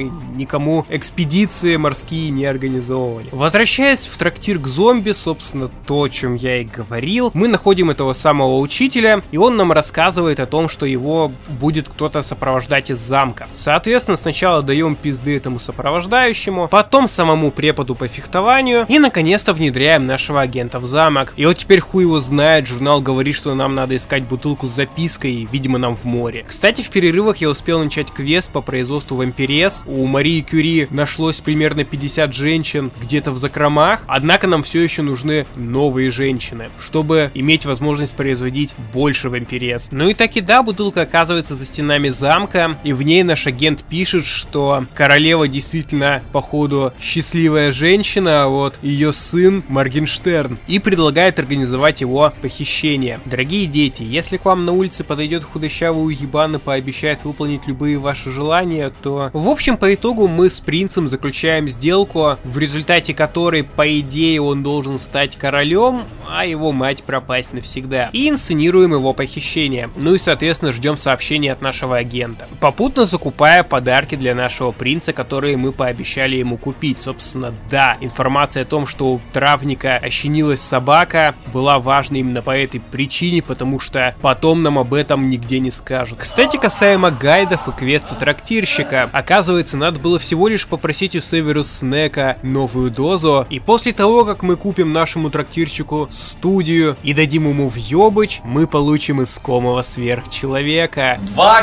Speaker 1: мы никому экспедиции морские не организовывали. Возвращаясь в трактир к зомби, собственно, то, о чем я и говорил, мы находим этого самого учителя, и он нам рассказывает о том, что его будет кто-то сопровождать из замка. Соответственно, сначала даем пизды этому сопровождающему, потом самому преподу по фехтованию, и наконец-то внедряем нашего агента в замок. И вот теперь хуй его знает, журнал говорит, что нам надо искать бутылку с запиской, видимо, нам в море. Кстати, в перерывах я успел начать квест по производству вампирез. У Марии Кюри нашлось примерно 50 женщин где-то в закромах, однако нам все еще нужны новые женщины, чтобы иметь возможность производить больше вампирез. Ну и таки да, бутылка оказывается за стенами замка, и в ней наш агент пишет, что королева действительно, походу, счастливая женщина, а вот ее сын Моргенштерн, и предлагает организовать его похищение. Дорогие дети, если к вам на улице подойдет худощавый уебан и пообещает выполнить любые ваши желания, то... В общем, по итогу мы с принцем заключаем сделку, в результате которой, по идее, он должен стать королем, а его мать пропасть навсегда. И инсценируем его похищение. Ну и, соответственно, ждем сообщения от нашего агента. Попутно закупая подарки для нашего принца, которые мы пообещали ему купить. Собственно, да, информация о том, что у травника ощенилась собака, была важна именно по этой причине, потому что потом нам об этом нигде не скажут. Кстати, касаемо гайдов и квеста трактирщика, оказывается, надо было всего лишь попросить у Северус Снека новую дозу, и после того, как мы купим нашему трактирщику студию и дадим ему въебыч, мы получим искомого сверхчеловека.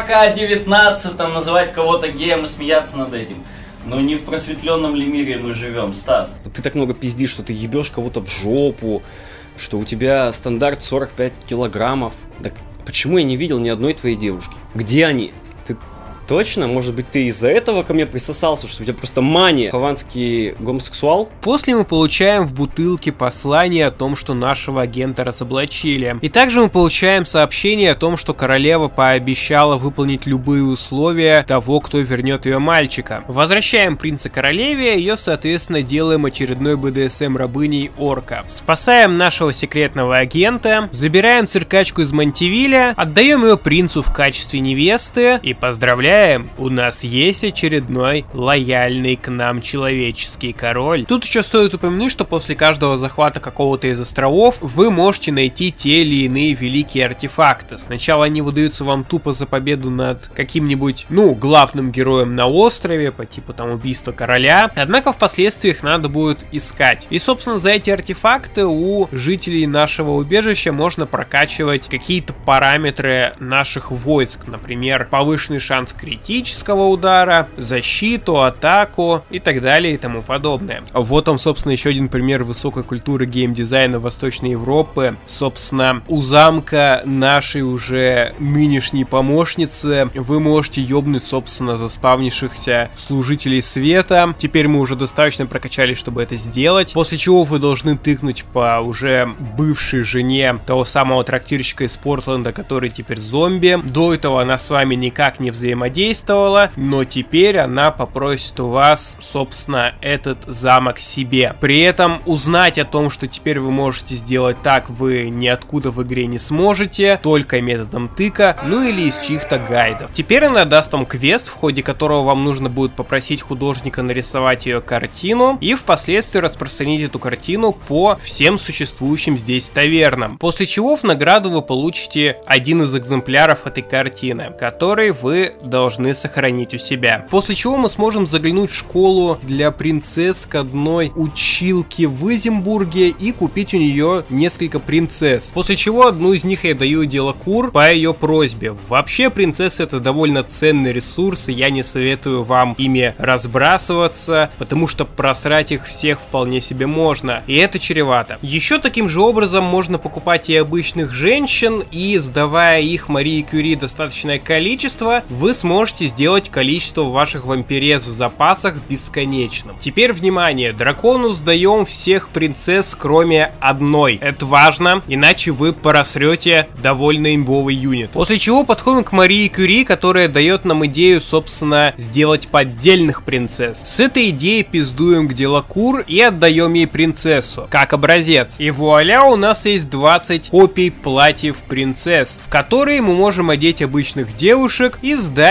Speaker 6: 2К19 там называть кого-то геем и смеяться над этим. Но не в просветленном ли мире мы живем, Стас?
Speaker 7: Ты так много пиздишь, что ты ебешь кого-то в жопу, что у тебя стандарт 45 килограммов. Так почему я не видел ни одной твоей девушки? Где они? Ты точно? Может быть, ты из-за этого ко мне присосался, что у тебя просто мания? Хованский гомосексуал?
Speaker 1: После мы получаем в бутылке послание о том, что нашего агента разоблачили. И также мы получаем сообщение о том, что королева пообещала выполнить любые условия того, кто вернет ее мальчика. Возвращаем принца королеве, ее, соответственно, делаем очередной БДСМ рабыней орка. Спасаем нашего секретного агента, забираем циркачку из Монтевиля, отдаем ее принцу в качестве невесты и поздравляем. У нас есть очередной лояльный к нам человеческий король. Тут еще стоит упомянуть, что после каждого захвата какого-то из островов вы можете найти те или иные великие артефакты. Сначала они выдаются вам тупо за победу над каким-нибудь, главным героем на острове, по типу там убийства короля. Однако впоследствии их надо будет искать. И, собственно, за эти артефакты у жителей нашего убежища можно прокачивать какие-то параметры наших войск. Например, повышенный шанс критического удара, защиту, атаку и так далее и тому подобное. Вот он, собственно, еще один пример высокой культуры геймдизайна Восточной Европы. Собственно, у замка нашей уже нынешней помощницы вы можете ёбнуть, собственно, заспавнившихся служителей света. Теперь мы уже достаточно прокачали, чтобы это сделать. После чего вы должны тыкнуть по уже бывшей жене того самого трактирщика из Портленда, который теперь зомби. До этого она с вами никак не взаимодействовала, но теперь она попросит у вас, собственно, этот замок себе. При этом узнать о том, что теперь вы можете сделать так, вы ниоткуда в игре не сможете, только методом тыка, или из чьих-то гайдов. Теперь она даст вам квест, в ходе которого вам нужно будет попросить художника нарисовать ее картину и впоследствии распространить эту картину по всем существующим здесь тавернам. После чего в награду вы получите один из экземпляров этой картины, который вы должны сохранить у себя. После чего мы сможем заглянуть в школу для принцесс к одной училке в Изенбурге и купить у нее несколько принцесс. После чего одну из них я даю Делакур по ее просьбе. Вообще, принцессы — это довольно ценный ресурс, и я не советую вам ими разбрасываться, потому что просрать их всех вполне себе можно, и это чревато. Еще таким же образом можно покупать и обычных женщин, и сдавая их Марии Кюри достаточное количество, вы сможете сделать количество ваших вампирез в запасах бесконечным. Теперь, внимание, дракону сдаем всех принцесс, кроме одной. Это важно, иначе вы просрете довольно имбовый юнит. После чего подходим к Марии Кюри, которая дает нам идею, собственно, сделать поддельных принцесс. С этой идеей пиздуем к Делакур и отдаем ей принцессу, как образец. И вуаля, у нас есть 20 копий платьев принцесс, в которые мы можем одеть обычных девушек и сдать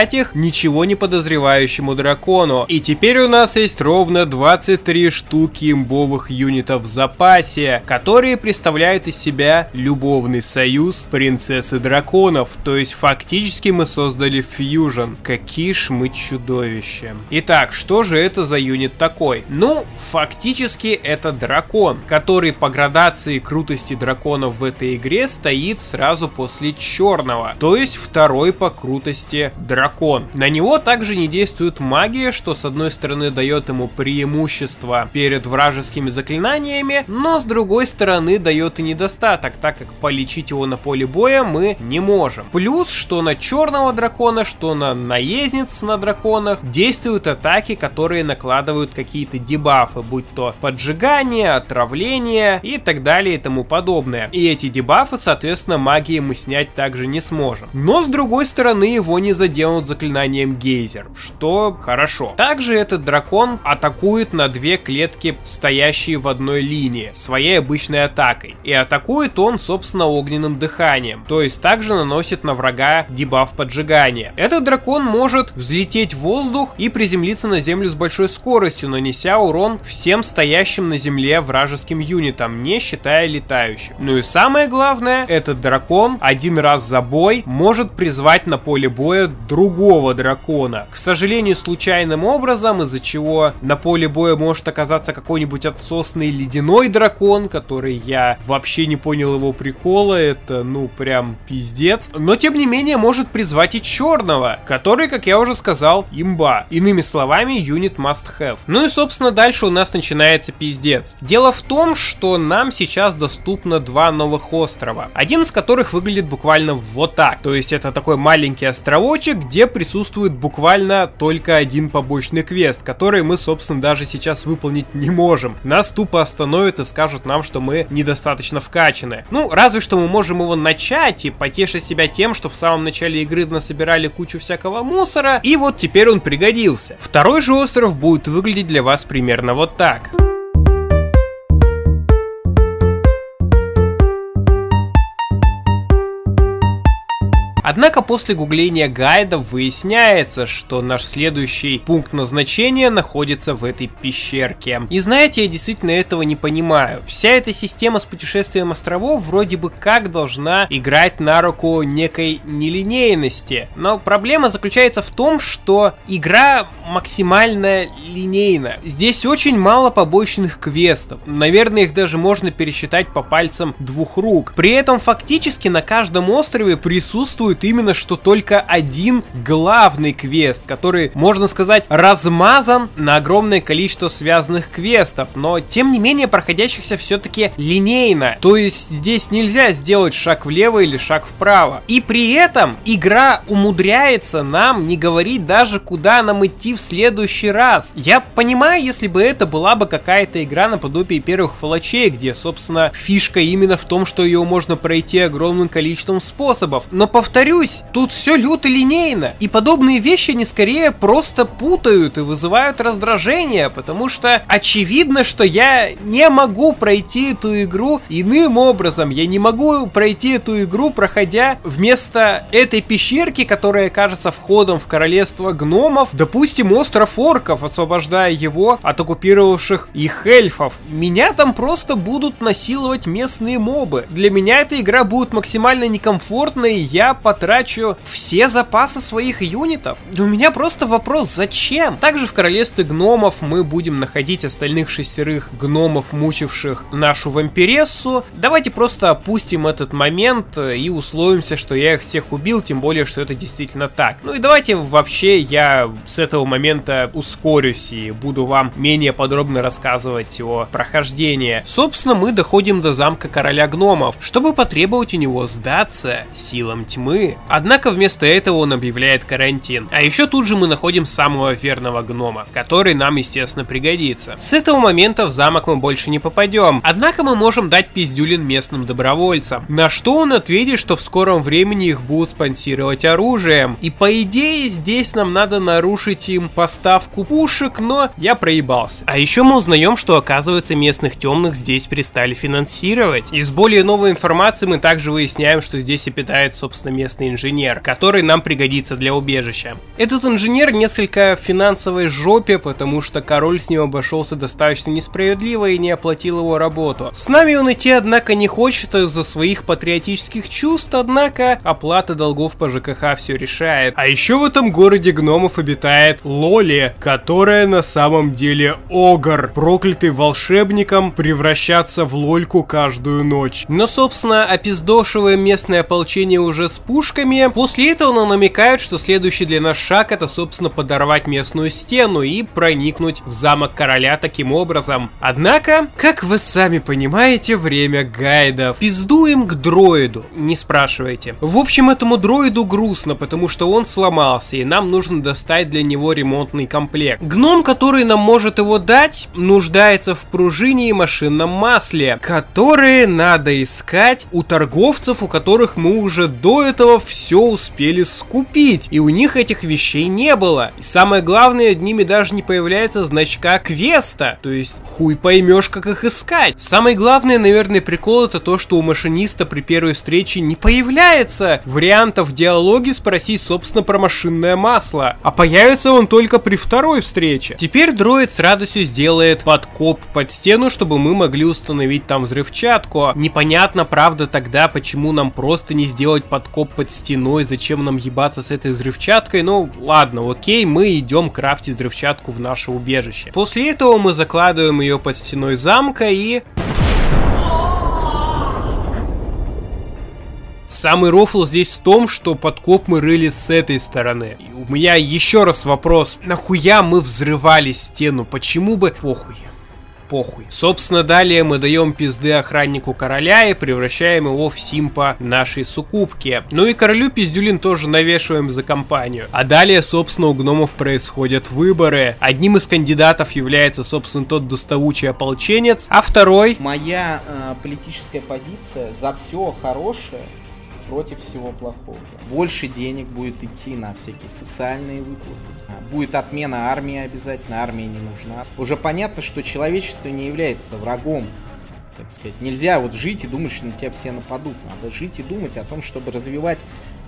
Speaker 1: продать их ничего не подозревающему дракону. И теперь у нас есть ровно 23 штуки имбовых юнитов в запасе, которые представляют из себя любовный союз принцессы драконов. То есть фактически мы создали фьюжн. Какие ж мы чудовища. Итак, что же это за юнит такой? Ну, фактически это дракон, который по градации крутости драконов в этой игре стоит сразу после черного, то есть второй по крутости дракон. На него также не действует магия, что с одной стороны дает ему преимущество перед вражескими заклинаниями, но с другой стороны дает и недостаток, так как полечить его на поле боя мы не можем. Плюс, что на черного дракона, что на наездниц на драконах действуют атаки, которые накладывают какие-то дебафы, будь то поджигание, отравление и так далее и тому подобное. И эти дебафы, соответственно, магией мы снять также не сможем. Но с другой стороны его не заделают заклинанием гейзер, что хорошо. Также этот дракон атакует на две клетки, стоящие в одной линии, своей обычной атакой. И атакует он, собственно, огненным дыханием, то есть также наносит на врага дебаф поджигания. Этот дракон может взлететь в воздух и приземлиться на землю с большой скоростью, нанеся урон всем стоящим на земле вражеским юнитам, не считая летающих. Ну и самое главное, этот дракон один раз за бой может призвать на поле боя другого дракона. К сожалению, случайным образом, из-за чего на поле боя может оказаться какой-нибудь отсосный ледяной дракон, который я вообще не понял его прикола, это ну прям пиздец. Но тем не менее может призвать и черного, который, как я уже сказал, имба. Иными словами, юнит must have. Ну и собственно дальше у нас начинается пиздец. Дело в том, что нам сейчас доступно два новых острова, один из которых выглядит буквально вот так. То есть это такой маленький островочек, где присутствует буквально только один побочный квест, который мы, собственно, даже сейчас выполнить не можем. Нас тупо остановят и скажут нам, что мы недостаточно вкачаны. Ну, разве что мы можем его начать и потешить себя тем, что в самом начале игры насобирали кучу всякого мусора, и вот теперь он пригодился. Второй же остров будет выглядеть для вас примерно вот так. Однако после гугления гайдов выясняется, что наш следующий пункт назначения находится в этой пещерке. И знаете, я действительно этого не понимаю. Вся эта система с путешествием островов вроде бы как должна играть на руку некой нелинейности. Но проблема заключается в том, что игра максимально линейна. Здесь очень мало побочных квестов. Наверное, их даже можно пересчитать по пальцам двух рук. При этом фактически на каждом острове присутствует именно что только один главный квест, который, можно сказать, размазан на огромное количество связанных квестов, но тем не менее проходящихся все-таки линейно. То есть здесь нельзя сделать шаг влево или шаг вправо. И при этом игра умудряется нам не говорить даже, куда нам идти в следующий раз. Я понимаю, если бы это была бы какая-то игра наподобие первых Фалачей, где, собственно, фишка именно в том, что ее можно пройти огромным количеством способов. Но повторюсь, тут все люто линейно, и подобные вещи не скорее просто путают и вызывают раздражение, потому что очевидно, что я не могу пройти эту игру иным образом. Я не могу пройти эту игру, проходя вместо этой пещерки, которая кажется входом в королевство гномов, допустим, остров орков, освобождая его от оккупировавших их эльфов. Меня там просто будут насиловать местные мобы. Для меня эта игра будет максимально некомфортной, и я потрачу все запасы своих юнитов. У меня просто вопрос, зачем? Также в королевстве гномов мы будем находить остальных 6 гномов, мучивших нашу вампирессу. Давайте просто опустим этот момент и условимся, что я их всех убил, тем более, что это действительно так. Ну и давайте вообще я с этого момента ускорюсь и буду вам менее подробно рассказывать о прохождении. Собственно, мы доходим до замка короля гномов, чтобы потребовать у него сдаться силам тьмы. Однако вместо этого он объявляет карантин. А еще тут же мы находим самого верного гнома, который нам, естественно, пригодится. С этого момента в замок мы больше не попадем. Однако мы можем дать пиздюлин местным добровольцам. На что он ответит, что в скором времени их будут спонсировать оружием. И по идее здесь нам надо нарушить им поставку пушек, но я проебался. А еще мы узнаем, что оказывается местных темных здесь перестали финансировать. Из более новой информации мы также выясняем, что здесь обитает, собственно, местный местный инженер, который нам пригодится для убежища. Этот инженер несколько в финансовой жопе, потому что король с ним обошелся достаточно несправедливо и не оплатил его работу. С нами он идти, однако, не хочет из-за своих патриотических чувств, однако оплата долгов по ЖКХ все решает. А еще в этом городе гномов обитает Лоли, которая на самом деле огр, проклятый волшебником превращаться в лольку каждую ночь. Но, собственно, опиздошивая местное ополчение уже с пушками, после этого нам намекают, что следующий для нас шаг — это, собственно, подорвать местную стену и проникнуть в замок короля таким образом. Однако, как вы сами понимаете, время гайдов. Пиздуем к дроиду, не спрашивайте. В общем, этому дроиду грустно, потому что он сломался, и нам нужно достать для него ремонтный комплект. Гном, который нам может его дать, нуждается в пружине и машинном масле, которые надо искать у торговцев, у которых мы уже до этого все успели скупить, и у них этих вещей не было. И самое главное, над ними даже не появляется значка квеста, то есть хуй поймешь, как их искать. Самое главное, наверное, прикол — это то, что у машиниста при первой встрече не появляется вариантов в диалоге спросить, собственно, про машинное масло, а появится он только при второй встрече. Теперь дроид с радостью сделает подкоп под стену, чтобы мы могли установить там взрывчатку. Непонятно, правда, тогда, почему нам просто не сделать подкоп под стеной, зачем нам ебаться с этой взрывчаткой. Ну ладно, окей, мы идем крафтить взрывчатку в наше убежище. После этого мы закладываем ее под стеной замка и... Самый рофл здесь в том, что подкоп мы рыли с этой стороны. И у меня еще раз вопрос. Нахуя мы взрывали стену? Почему бы... Похуй. Собственно, далее мы даем пизды охраннику короля и превращаем его в симпа нашей суккубки. Ну и королю пиздюлин тоже навешиваем за компанию. А далее, собственно, у гномов происходят выборы. Одним из кандидатов является, собственно, тот доставучий ополченец, а второй...
Speaker 8: Моя политическая позиция за все хорошее против всего плохого. Больше денег будет идти на всякие социальные выплаты. Будет отмена армии обязательно, армия не нужна. Уже понятно, что человечество не является врагом, так сказать. Нельзя вот жить и думать, что на тебя все нападут. Надо жить и думать о том, чтобы развивать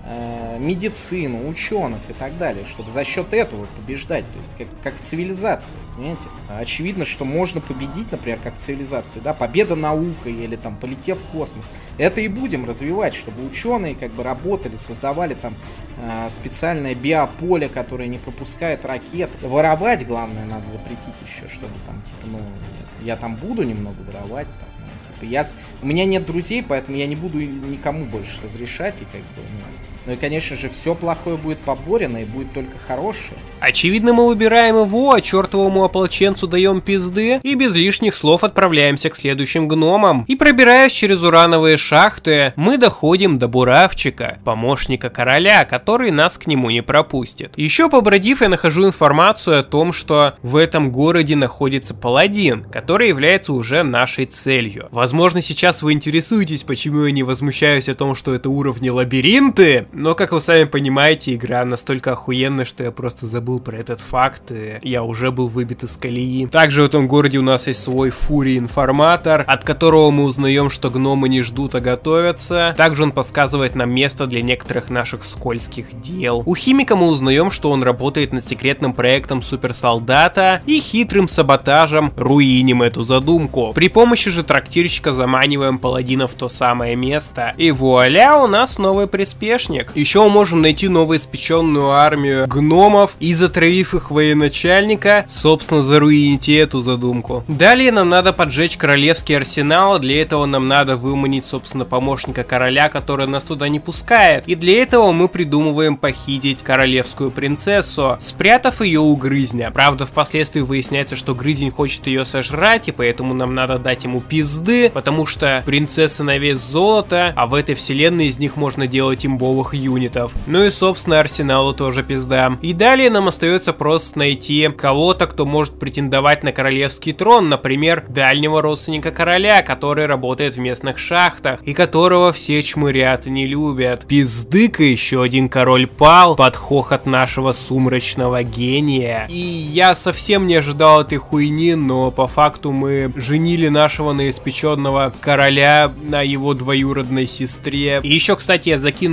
Speaker 8: медицину, ученых и так далее, чтобы за счет этого побеждать, то есть как в цивилизации, понимаете? Очевидно, что можно победить, например, как в цивилизации, да, победа наукой или там полетев в космос. Это и будем развивать, чтобы ученые как бы работали, создавали там специальное биополе, которое не пропускает ракет. Воровать, главное, надо запретить еще, чтобы там, типа, ну, я там буду немного воровать, там, ну, типа, у меня нет друзей, поэтому я не буду никому больше разрешать, и как бы, ну и, конечно же, все плохое будет поборено, и будет только хорошее.
Speaker 1: Очевидно, мы выбираем его, а чертовому ополченцу даем пизды, и без лишних слов отправляемся к следующим гномам. И пробираясь через урановые шахты, мы доходим до Буравчика, помощника короля, который нас к нему не пропустит. Еще побродив, я нахожу информацию о том, что в этом городе находится паладин, который является уже нашей целью. Возможно, сейчас вы интересуетесь, почему я не возмущаюсь о том, что это уровни лабиринты, но, как вы сами понимаете, игра настолько охуенная, что я просто забыл про этот факт, и я уже был выбит из колеи. Также в этом городе у нас есть свой Фурий-информатор, от которого мы узнаем, что гномы не ждут, а готовятся. Также он подсказывает нам место для некоторых наших скользких дел. У химика мы узнаем, что он работает над секретным проектом суперсолдата и хитрым саботажем руиним эту задумку. При помощи же трактирщика заманиваем паладина в то самое место. И вуаля, у нас новый приспешник. Еще мы можем найти новоиспеченную армию гномов и, затравив их военачальника, собственно, заруините эту задумку. Далее нам надо поджечь королевский арсенал, для этого нам надо выманить, собственно, помощника короля, который нас туда не пускает. И для этого мы придумываем похитить королевскую принцессу, спрятав ее у грызня. Правда, впоследствии выясняется, что грызень хочет ее сожрать, и поэтому нам надо дать ему пизды, потому что принцесса на вес золота, а в этой вселенной из них можно делать имбовых юнитов. Ну и, собственно, арсеналу тоже пизда. И далее нам остается просто найти кого-то, кто может претендовать на королевский трон, например, дальнего родственника короля, который работает в местных шахтах, и которого все чмырят и не любят. Пиздыка, еще один король пал под хохот нашего сумрачного гения. И я совсем не ожидал этой хуйни, но по факту мы женили нашего новоиспеченного короля на его двоюродной сестре. И еще, кстати, я закину удочку.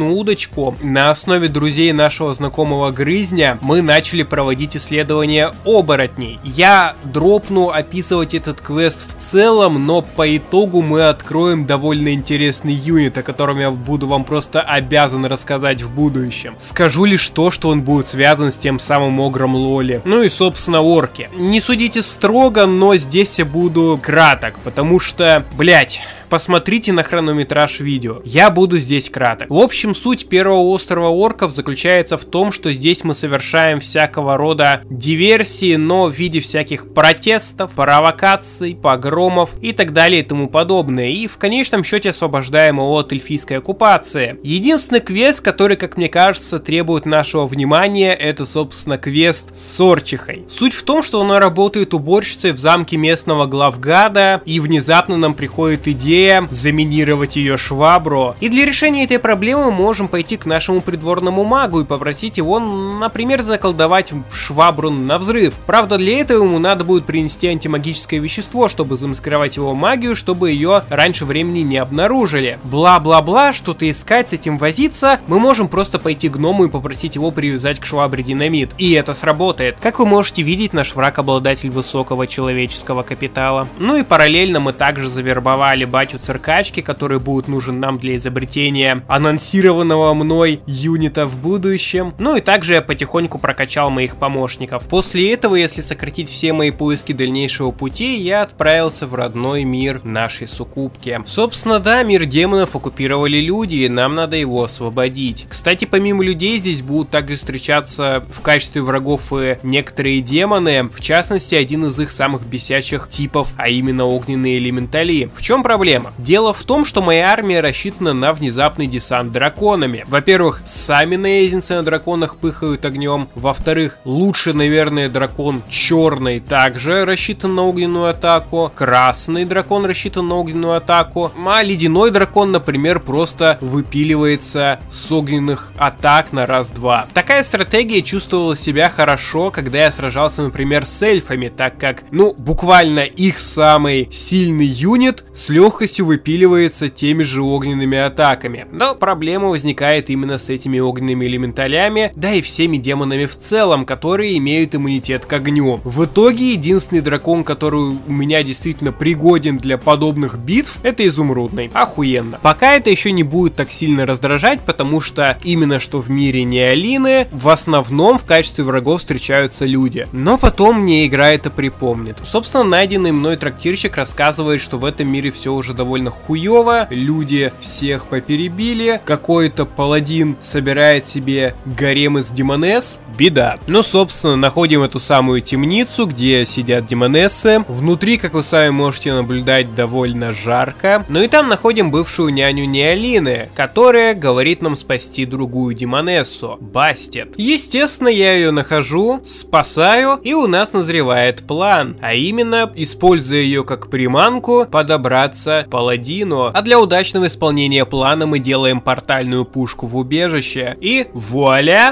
Speaker 1: новичком. На основе друзей нашего знакомого Грызня мы начали проводить исследования оборотней. Я дропну описывать этот квест в целом, но по итогу мы откроем довольно интересный юнит, о котором я буду вам просто обязан рассказать в будущем. Скажу лишь то, что он будет связан с тем самым огром Лоли. Ну и собственно орки. Не судите строго, но здесь я буду краток, потому что, блять, посмотрите на хронометраж видео. Я буду здесь краток. В общем, суть первого острова орков заключается в том, что здесь мы совершаем всякого рода диверсии, но в виде всяких протестов, провокаций, погромов и так далее и тому подобное. И в конечном счете освобождаем его от эльфийской оккупации. Единственный квест, который, как мне кажется, требует нашего внимания, это, собственно, квест с Орчихой. Суть в том, что она работает уборщицей в замке местного главгада, и внезапно нам приходит идея заминировать ее швабру. И для решения этой проблемы мы можем пойти к нашему придворному магу и попросить его, например, заколдовать швабру на взрыв. Правда, для этого ему надо будет принести антимагическое вещество, чтобы замаскировать его магию, чтобы ее раньше времени не обнаружили. Бла-бла-бла, что-то искать, с этим возиться. Мы можем просто пойти к гному и попросить его привязать к швабре динамит. И это сработает. Как вы можете видеть, наш враг обладатель высокого человеческого капитала. Ну и параллельно мы также завербовали батю циркачки, который будет нужен нам для изобретения анонсированного мной юнита в будущем. Ну и также я потихоньку прокачал моих помощников. После этого, если сократить все мои поиски дальнейшего пути, я отправился в родной мир нашей суккубки. Собственно, да, мир демонов оккупировали люди, и нам надо его освободить. Кстати, помимо людей здесь будут также встречаться в качестве врагов и некоторые демоны, в частности, один из их самых бесячих типов, а именно огненные элементали. В чем проблема? Дело в том, что моя армия рассчитана на внезапный десант драконами. Во-первых, сами наездницы на драконах пыхают огнем. Во-вторых, лучше, наверное, дракон черный также рассчитан на огненную атаку. Красный дракон рассчитан на огненную атаку. А ледяной дракон, например, просто выпиливается с огненных атак на раз-два. Такая стратегия чувствовала себя хорошо, когда я сражался, например, с эльфами, так как, буквально их самый сильный юнит с легкостью выпиливается теми же огненными атаками. Но проблема возникает именно с этими огненными элементалями, да и всеми демонами в целом, которые имеют иммунитет к огню. В итоге единственный дракон, который у меня действительно пригоден для подобных битв, это изумрудный. Охуенно. Пока это еще не будет так сильно раздражать, потому что именно что в мире Неолины в основном в качестве врагов встречаются люди. Но потом мне игра это припомнит. Собственно, найденный мной трактирщик рассказывает, что в этом мире все уже довольно хуево, люди всех поперебили, какой-то паладин собирает себе гарем из демонесс, беда. Ну, собственно, находим эту самую темницу, где сидят демонессы. Внутри, как вы сами можете наблюдать, довольно жарко. Ну и там находим бывшую няню Неолины, которая говорит нам спасти другую демонессу, Бастет. Естественно, я ее нахожу, спасаю, и у нас назревает план, а именно, используя ее как приманку, подобраться паладину. А для удачного исполнения плана мы делаем портальную пушку в убежище. И вуаля!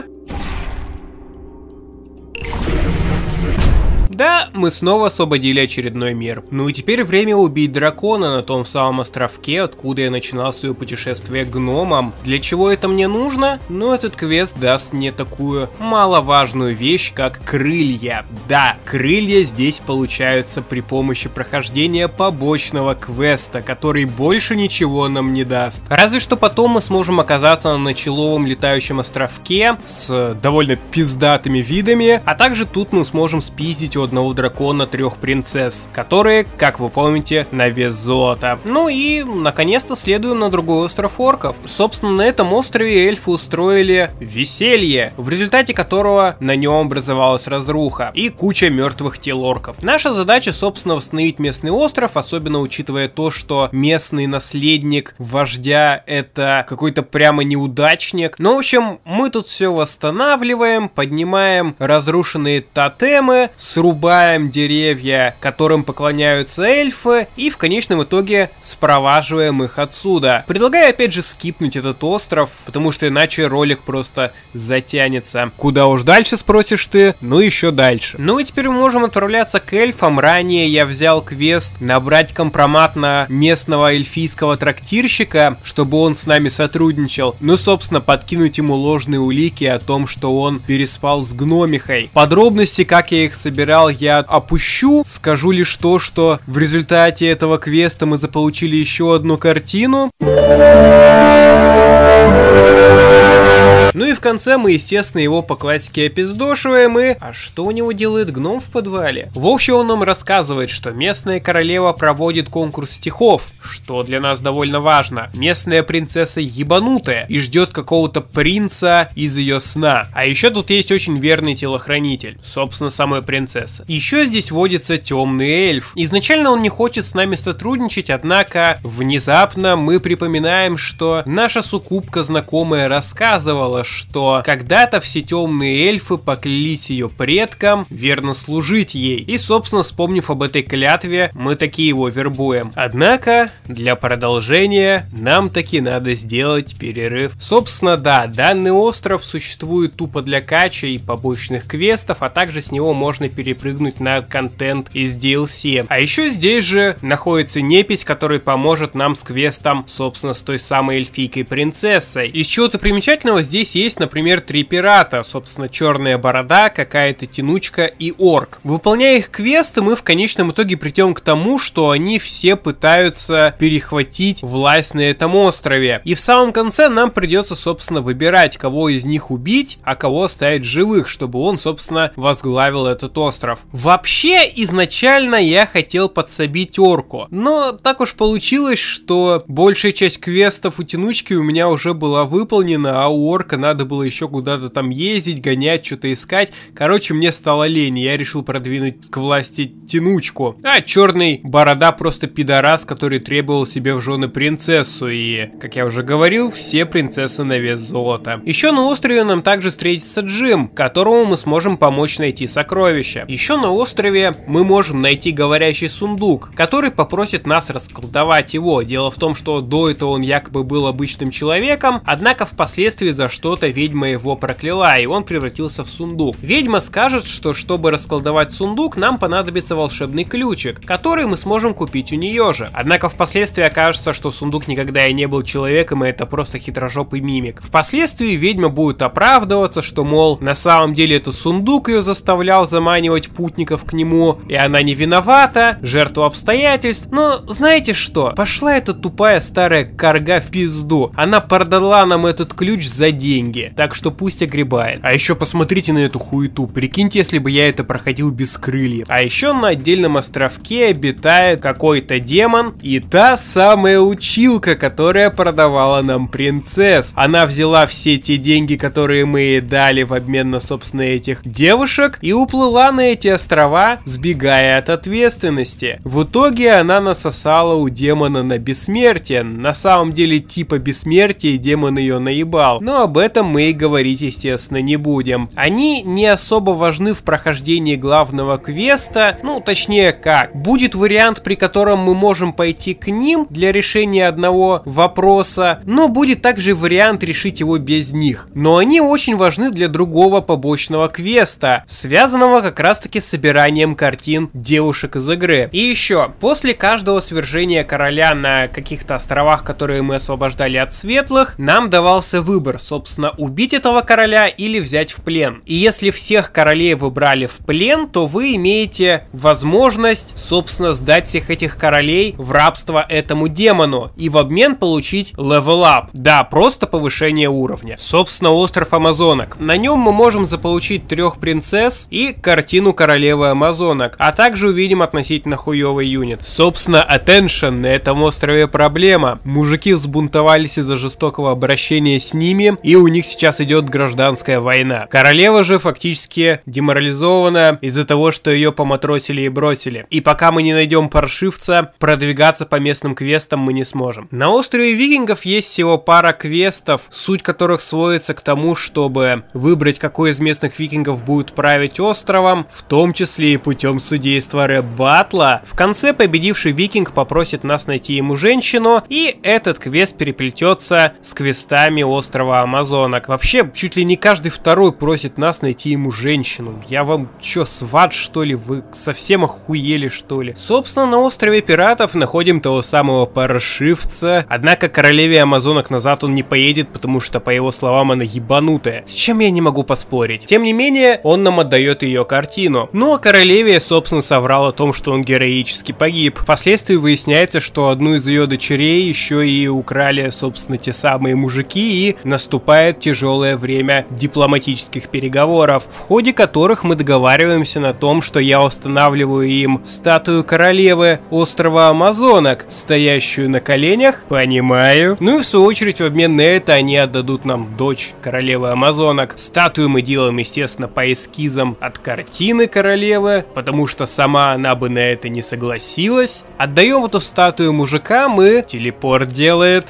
Speaker 1: Да, мы снова освободили очередной мир. Ну и теперь время убить дракона на том самом островке, откуда я начинал свое путешествие к гномам. Для чего это мне нужно? Ну, этот квест даст мне такую маловажную вещь, как крылья. Да, крылья здесь получаются при помощи прохождения побочного квеста, который больше ничего нам не даст. Разве что потом мы сможем оказаться на ночеловом летающем островке с довольно пиздатыми видами, а также тут мы сможем спиздить у одного дракона 3 принцесс, которые, как вы помните, на вес золота. Ну и, наконец-то, следуем на другой остров орков. Собственно, на этом острове эльфы устроили веселье, в результате которого на нем образовалась разруха и куча мертвых тел орков. Наша задача, собственно, восстановить местный остров, особенно учитывая то, что местный наследник вождя это какой-то прямо неудачник. Ну, в общем, мы тут все восстанавливаем, поднимаем разрушенные тотемы, срубаем вырубаем деревья, которым поклоняются эльфы, и в конечном итоге спроваживаем их отсюда. Предлагаю опять же скипнуть этот остров, потому что иначе ролик просто затянется. Куда уж дальше, спросишь ты? Ну еще дальше. Ну и теперь мы можем отправляться к эльфам. Ранее я взял квест набрать компромат на местного эльфийского трактирщика, чтобы он с нами сотрудничал. Ну, собственно, подкинуть ему ложные улики о том, что он переспал с гномихой. Подробности, как я их собирал, я опущу. Скажу лишь то, что в результате этого квеста мы заполучили еще одну картину. Ну и в конце мы, естественно, его по классике опиздошиваем и... А что у него делает гном в подвале? В общем, он нам рассказывает, что местная королева проводит конкурс стихов, что для нас довольно важно. Местная принцесса ебанутая и ждет какого-то принца из ее сна. А еще тут есть очень верный телохранитель, собственно, самой принцессы. Еще здесь водится темный эльф. Изначально он не хочет с нами сотрудничать, однако внезапно мы припоминаем, что наша суккубка знакомая рассказывала, что когда-то все темные эльфы поклялись ее предкам верно служить ей. И, собственно, вспомнив об этой клятве, мы таки его вербуем. Однако, для продолжения нам таки надо сделать перерыв. Собственно, да, данный остров существует тупо для кача и побочных квестов, а также с него можно перепрыгнуть на контент из DLC. А еще здесь же находится непись, который поможет нам с квестом, собственно, с той самой эльфийкой-принцессой. Из чего-то примечательного здесь есть, например, 3 пирата, собственно, черная борода, какая-то тянучка и орк. Выполняя их квесты, мы в конечном итоге придем к тому, что они все пытаются перехватить власть на этом острове. И в самом конце нам придется, собственно, выбирать, кого из них убить, а кого оставить живых, чтобы он, собственно, возглавил этот остров. Вообще, изначально я хотел подсобить орку, но так уж получилось, что большая часть квестов у тянучки у меня уже была выполнена, а у орка надо было еще куда-то там ездить, гонять, что-то искать. Короче, мне стало лень, я решил продвинуть к власти тянучку. А черный борода просто пидорас, который требовал себе в жены принцессу, и, как я уже говорил, все принцессы на вес золота. Еще на острове нам также встретится Джим, которому мы сможем помочь найти сокровища. Еще на острове мы можем найти говорящий сундук, который попросит нас расколдовать его. Дело в том, что до этого он якобы был обычным человеком, однако впоследствии за что-то ведьма его прокляла, и он превратился в сундук. Ведьма скажет, что чтобы расколдовать сундук, нам понадобится волшебный ключик, который мы сможем купить у нее же. Однако впоследствии окажется, что сундук никогда и не был человеком, и это просто хитрожопый мимик. Впоследствии ведьма будет оправдываться, что, мол, на самом деле это сундук ее заставлял заманивать путников к нему, и она не виновата, жертва обстоятельств. Но знаете что? Пошла эта тупая старая карга в пизду. Она продала нам этот ключ за деньги, так что пусть огребает. А еще посмотрите на эту хуету, прикиньте, если бы я это проходил без крыльев. А еще на отдельном островке обитает какой-то демон и та самая училка, которая продавала нам принцесс. Она взяла все те деньги, которые мы ей дали в обмен на, собственно, этих девушек, и уплыла на эти острова, сбегая от ответственности. В итоге она насосала у демона на бессмертие. На самом деле типа бессмертия, демон ее наебал. Но об этом мы и говорить, естественно, не будем. Они не особо важны в прохождении главного квеста, ну, точнее как. Будет вариант, при котором мы можем пойти к ним для решения одного вопроса, но будет также вариант решить его без них. Но они очень важны для другого побочного квеста, связанного как раз таки с собиранием картин девушек из игры. И еще, после каждого свержения короля на каких-то островах, которые мы освобождали от светлых, нам давался выбор, собственно, убить этого короля или взять в плен. И если всех королей вы брали в плен, то вы имеете возможность, собственно, сдать всех этих королей в рабство этому демону и в обмен получить level up. Да, просто повышение уровня. Собственно, остров Амазонок. На нем мы можем заполучить 3 принцесс и картину королевы Амазонок, а также увидим относительно хуёвый юнит. Собственно, attention, на этом острове проблема. Мужики взбунтовались из-за жестокого обращения с ними и у них сейчас идет гражданская война. Королева же фактически деморализована из-за того, что ее поматросили и бросили. И пока мы не найдем паршивца, продвигаться по местным квестам мы не сможем. На острове Викингов есть всего пара квестов, суть которых сводится к тому, чтобы выбрать, какой из местных викингов будет править островом, в том числе и путем судейства рэп-баттла. В конце победивший викинг попросит нас найти ему женщину, и этот квест переплетется с квестами острова Амазонок. Вообще, чуть ли не каждый второй просит нас найти ему женщину. Я вам чё, сват, что ли? Вы совсем охуели, что ли? Собственно, на острове пиратов находим того самого паршивца, однако королеве Амазонок назад он не поедет, потому что, по его словам, она ебанутая. С чем я не могу поспорить. Тем не менее, он нам отдает ее картину. Ну а королеве, собственно, соврал о том, что он героически погиб. Впоследствии выясняется, что одну из ее дочерей еще и украли, собственно, те самые мужики, и наступает тяжелое время дипломатических переговоров, в ходе которых мы договариваемся на том, что я устанавливаю им статую королевы острова Амазонок, стоящую на коленях, понимаю. Ну и в свою очередь в обмен на это они отдадут нам дочь королевы Амазонок. Статую мы делаем, естественно, по эскизам от картины королевы, потому что сама она бы на это не согласилась. Отдаем эту статую мужикам, и телепорт делает.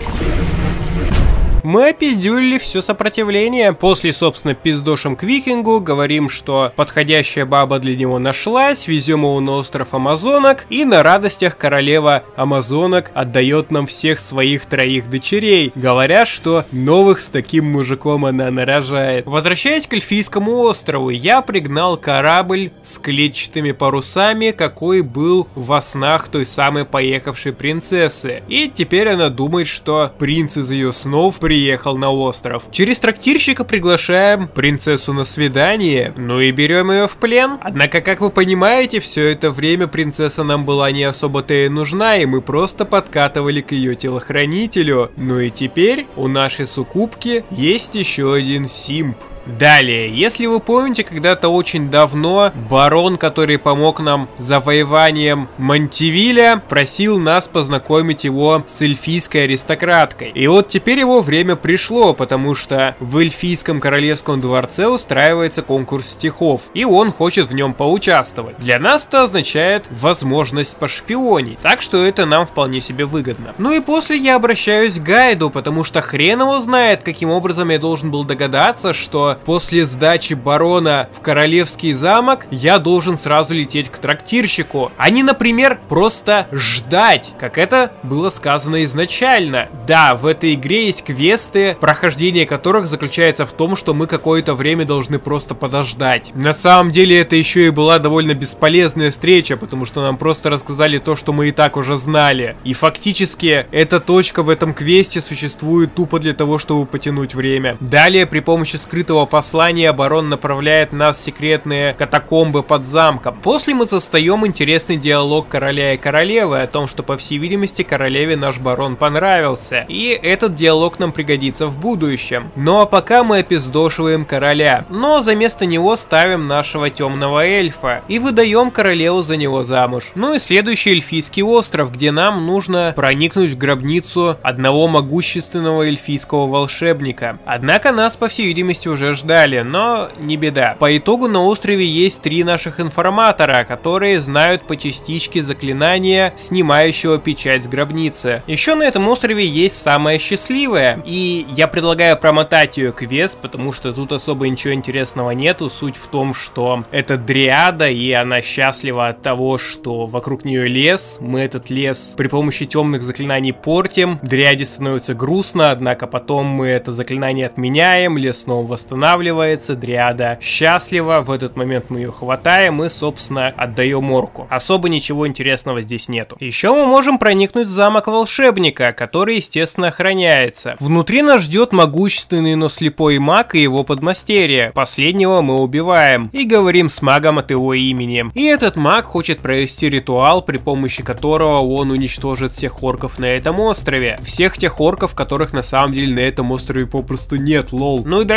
Speaker 1: Мы опиздюлили все сопротивление. После, собственно, пиздошим к викингу, говорим, что подходящая баба для него нашлась, везем его на остров Амазонок, и на радостях королева Амазонок отдает нам всех своих 3 дочерей, говоря, что новых с таким мужиком она нарожает. Возвращаясь к Эльфийскому острову, я пригнал корабль с клетчатыми парусами, какой был во снах той самой поехавшей принцессы. И теперь она думает, что принц из ее снов приехал на остров. Через трактирщика приглашаем принцессу на свидание, ну и берем ее в плен. Однако, как вы понимаете, все это время принцесса нам была не особо-то и нужна, и мы просто подкатывали к ее телохранителю. Ну и теперь у нашей суккубки есть еще один симп. Далее, если вы помните, когда-то очень давно барон, который помог нам с завоеванием Монтивиля, просил нас познакомить его с эльфийской аристократкой. И вот теперь его время пришло, потому что в эльфийском королевском дворце устраивается конкурс стихов, и он хочет в нем поучаствовать. Для нас это означает возможность пошпионить, так что это нам вполне себе выгодно. Ну и после я обращаюсь к гайду, потому что хрен его знает, каким образом я должен был догадаться, что после сдачи барона в королевский замок я должен сразу лететь к трактирщику, а не, например, просто ждать, как это было сказано изначально. Да, в этой игре есть квесты, прохождение которых заключается в том, что мы какое-то время должны просто подождать. На самом деле это еще и была довольно бесполезная встреча, потому что нам просто рассказали то, что мы и так уже знали. И фактически эта точка в этом квесте существует тупо для того, чтобы потянуть время. Далее, при помощи скрытого послания барон направляет нас в секретные катакомбы под замком. После мы застаем интересный диалог короля и королевы о том, что, по всей видимости, королеве наш барон понравился, и этот диалог нам пригодится в будущем. Ну а пока мы опиздошиваем короля, но за место него ставим нашего темного эльфа и выдаем королеву за него замуж. Ну и следующий эльфийский остров, где нам нужно проникнуть в гробницу одного могущественного эльфийского волшебника. Однако нас, по всей видимости, уже ждали, но не беда. По итогу на острове есть 3 наших информатора, которые знают по частичке заклинания, снимающего печать с гробницы. Еще на этом острове есть самая счастливая, и я предлагаю промотать ее квест, потому что тут особо ничего интересного нету. Суть в том, что это дриада, и она счастлива от того, что вокруг нее лес. Мы этот лес при помощи темных заклинаний портим, дриаде становится грустно, однако потом мы это заклинание отменяем, лес снова восстанавливается, дриада счастлива, в этот момент мы ее хватаем и, собственно, отдаем орку. Особо ничего интересного здесь нету. Еще мы можем проникнуть в замок волшебника, который, естественно, охраняется. Внутри нас ждет могущественный, но слепой маг и его подмастерье. Последнего мы убиваем и говорим с магом от его имени. И этот маг хочет провести ритуал, при помощи которого он уничтожит всех орков на этом острове. Всех тех орков, которых на самом деле на этом острове попросту нет, лол. Ну и дальше начинается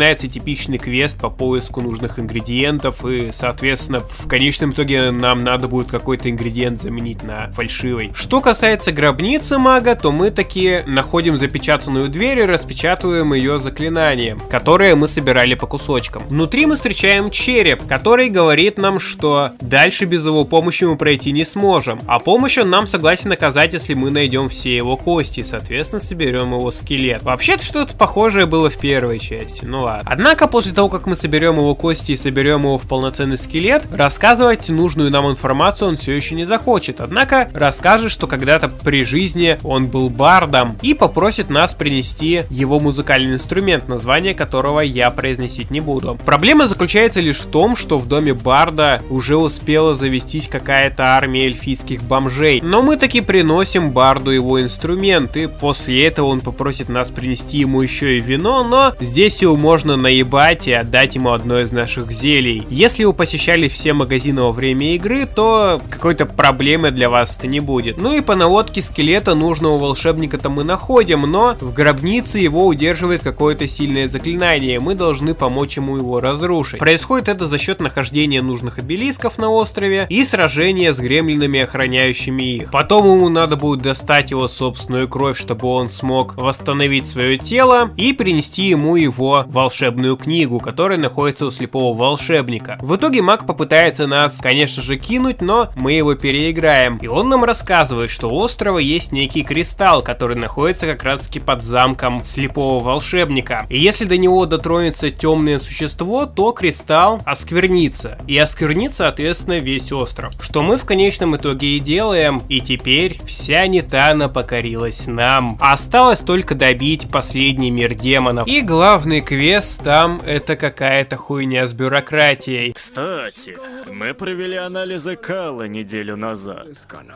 Speaker 1: начинается типичный квест по поиску нужных ингредиентов, и, соответственно, в конечном итоге нам надо будет какой-то ингредиент заменить на фальшивый. Что касается гробницы мага, то мы таки находим запечатанную дверь и распечатываем ее заклинанием, которое мы собирали по кусочкам. Внутри мы встречаем череп, который говорит нам, что дальше без его помощи мы пройти не сможем, а помощь он нам согласен оказать, если мы найдем все его кости, и, соответственно, соберем его скелет. Вообще-то что-то похожее было в первой части, ну ладно. Однако после того, как мы соберем его кости и соберем его в полноценный скелет, рассказывать нужную нам информацию он все еще не захочет, однако расскажет, что когда-то при жизни он был бардом и попросит нас принести его музыкальный инструмент, название которого я произносить не буду. Проблема заключается лишь в том, что в доме барда уже успела завестись какая-то армия эльфийских бомжей, но мы таки приносим барду его инструмент, и после этого он попросит нас принести ему еще и вино, но здесь его можно наебать и отдать ему одно из наших зелий. Если вы посещали все магазины во время игры, то какой-то проблемы для вас это не будет. Ну и по наводке скелета нужного волшебника-то мы находим, но в гробнице его удерживает какое-то сильное заклинание, мы должны помочь ему его разрушить. Происходит это за счет нахождения нужных обелисков на острове и сражения с гремлинами, охраняющими их. Потом ему надо будет достать его собственную кровь, чтобы он смог восстановить свое тело, и принести ему его волшебную книгу, которая находится у слепого волшебника. В итоге маг попытается нас, конечно же, кинуть, но мы его переиграем. И он нам рассказывает, что у острова есть некий кристалл, который находится как раз таки под замком слепого волшебника. И если до него дотронется темное существо, то кристалл осквернится. И осквернит, соответственно, весь остров. Что мы в конечном итоге и делаем. И теперь вся Нитана покорилась нам. Осталось только добить последний мир демонов. И главный квест там — это какая-то хуйня с бюрократией.
Speaker 9: Кстати, мы провели анализы кала неделю назад.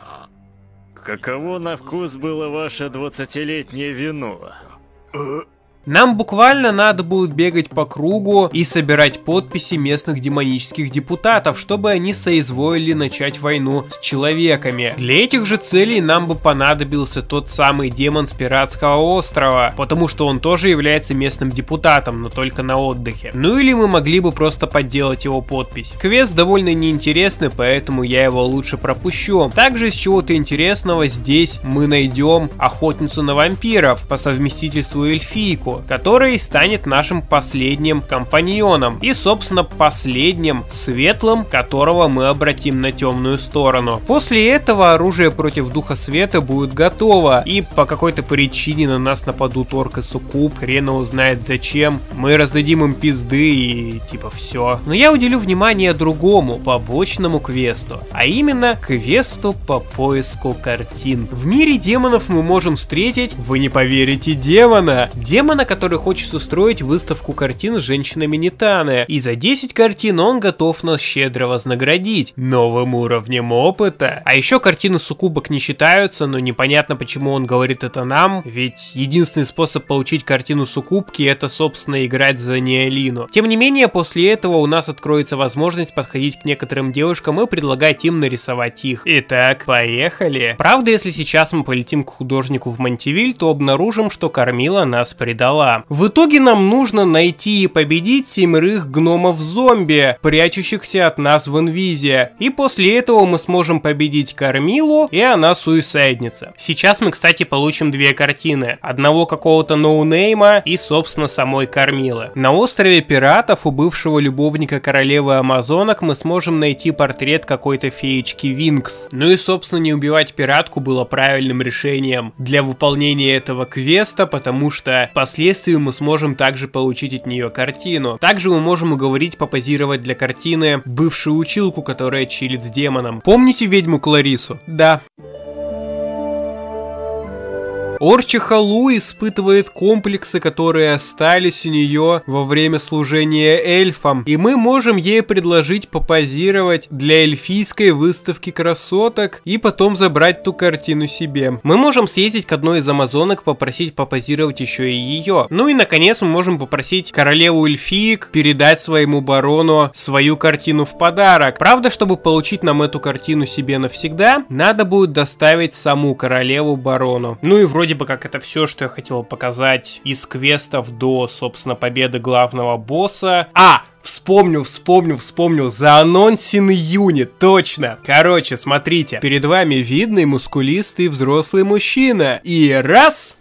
Speaker 9: Каково на вкус было ваше 20-летнее вино?
Speaker 1: Нам буквально надо будет бегать по кругу и собирать подписи местных демонических депутатов, чтобы они соизволили начать войну с человеками. Для этих же целей нам бы понадобился тот самый демон с пиратского острова, потому что он тоже является местным депутатом, но только на отдыхе. Ну или мы могли бы просто подделать его подпись. Квест довольно неинтересный, поэтому я его лучше пропущу. Также из чего-то интересного здесь мы найдем охотницу на вампиров, по совместительству эльфийку, который станет нашим последним компаньоном и, собственно, последним светлым, которого мы обратим на темную сторону. После этого оружие против духа света будет готово, и по какой-то причине на нас нападут орк и суккуб, хрен его знает зачем, мы раздадим им пизды и типа все. Но я уделю внимание другому, побочному квесту, а именно квесту по поиску картин. В мире демонов мы можем встретить, вы не поверите, демона, который хочет устроить выставку картин с женщинами Нитаны, и за 10 картин он готов нас щедро вознаградить новым уровнем опыта. А еще картины суккубок не считаются, но непонятно, почему он говорит это нам, ведь единственный способ получить картину суккубки — это, собственно, играть за Неолину. Тем не менее, после этого у нас откроется возможность подходить к некоторым девушкам и предлагать им нарисовать их. Итак, поехали. Правда, если сейчас мы полетим к художнику в Монтивиль, то обнаружим, что Кормила нас предала. В итоге нам нужно найти и победить 7 гномов-зомби, прячущихся от нас в инвизе. И после этого мы сможем победить Кормилу, и она суисайдница. Сейчас мы, кстати, получим 2 картины. Одного какого-то ноунейма и, собственно, самой Кормилы. На острове пиратов у бывшего любовника королевы амазонок мы сможем найти портрет какой-то феечки Винкс. Ну и, собственно, не убивать пиратку было правильным решением для выполнения этого квеста, потому что впоследствии мы сможем также получить от нее картину. Также мы можем уговорить попозировать для картины бывшую училку, которая чилит с демоном. Помните ведьму Кларису? Да. Орчиха Лу испытывает комплексы, которые остались у нее во время служения эльфам, и мы можем ей предложить попозировать для эльфийской выставки красоток и потом забрать ту картину себе. Мы можем съездить к одной из амазонок, попросить попозировать еще и ее. Ну и наконец мы можем попросить королеву эльфиек передать своему барону свою картину в подарок. Правда, чтобы получить нам эту картину себе навсегда, надо будет доставить саму королеву барону. Ну и вроде вроде бы как это все, что я хотел показать из квестов до, собственно, победы главного босса. Вспомнил, заанонсенный юнит, точно. Короче, смотрите, перед вами видный, мускулистый, взрослый мужчина. И раз...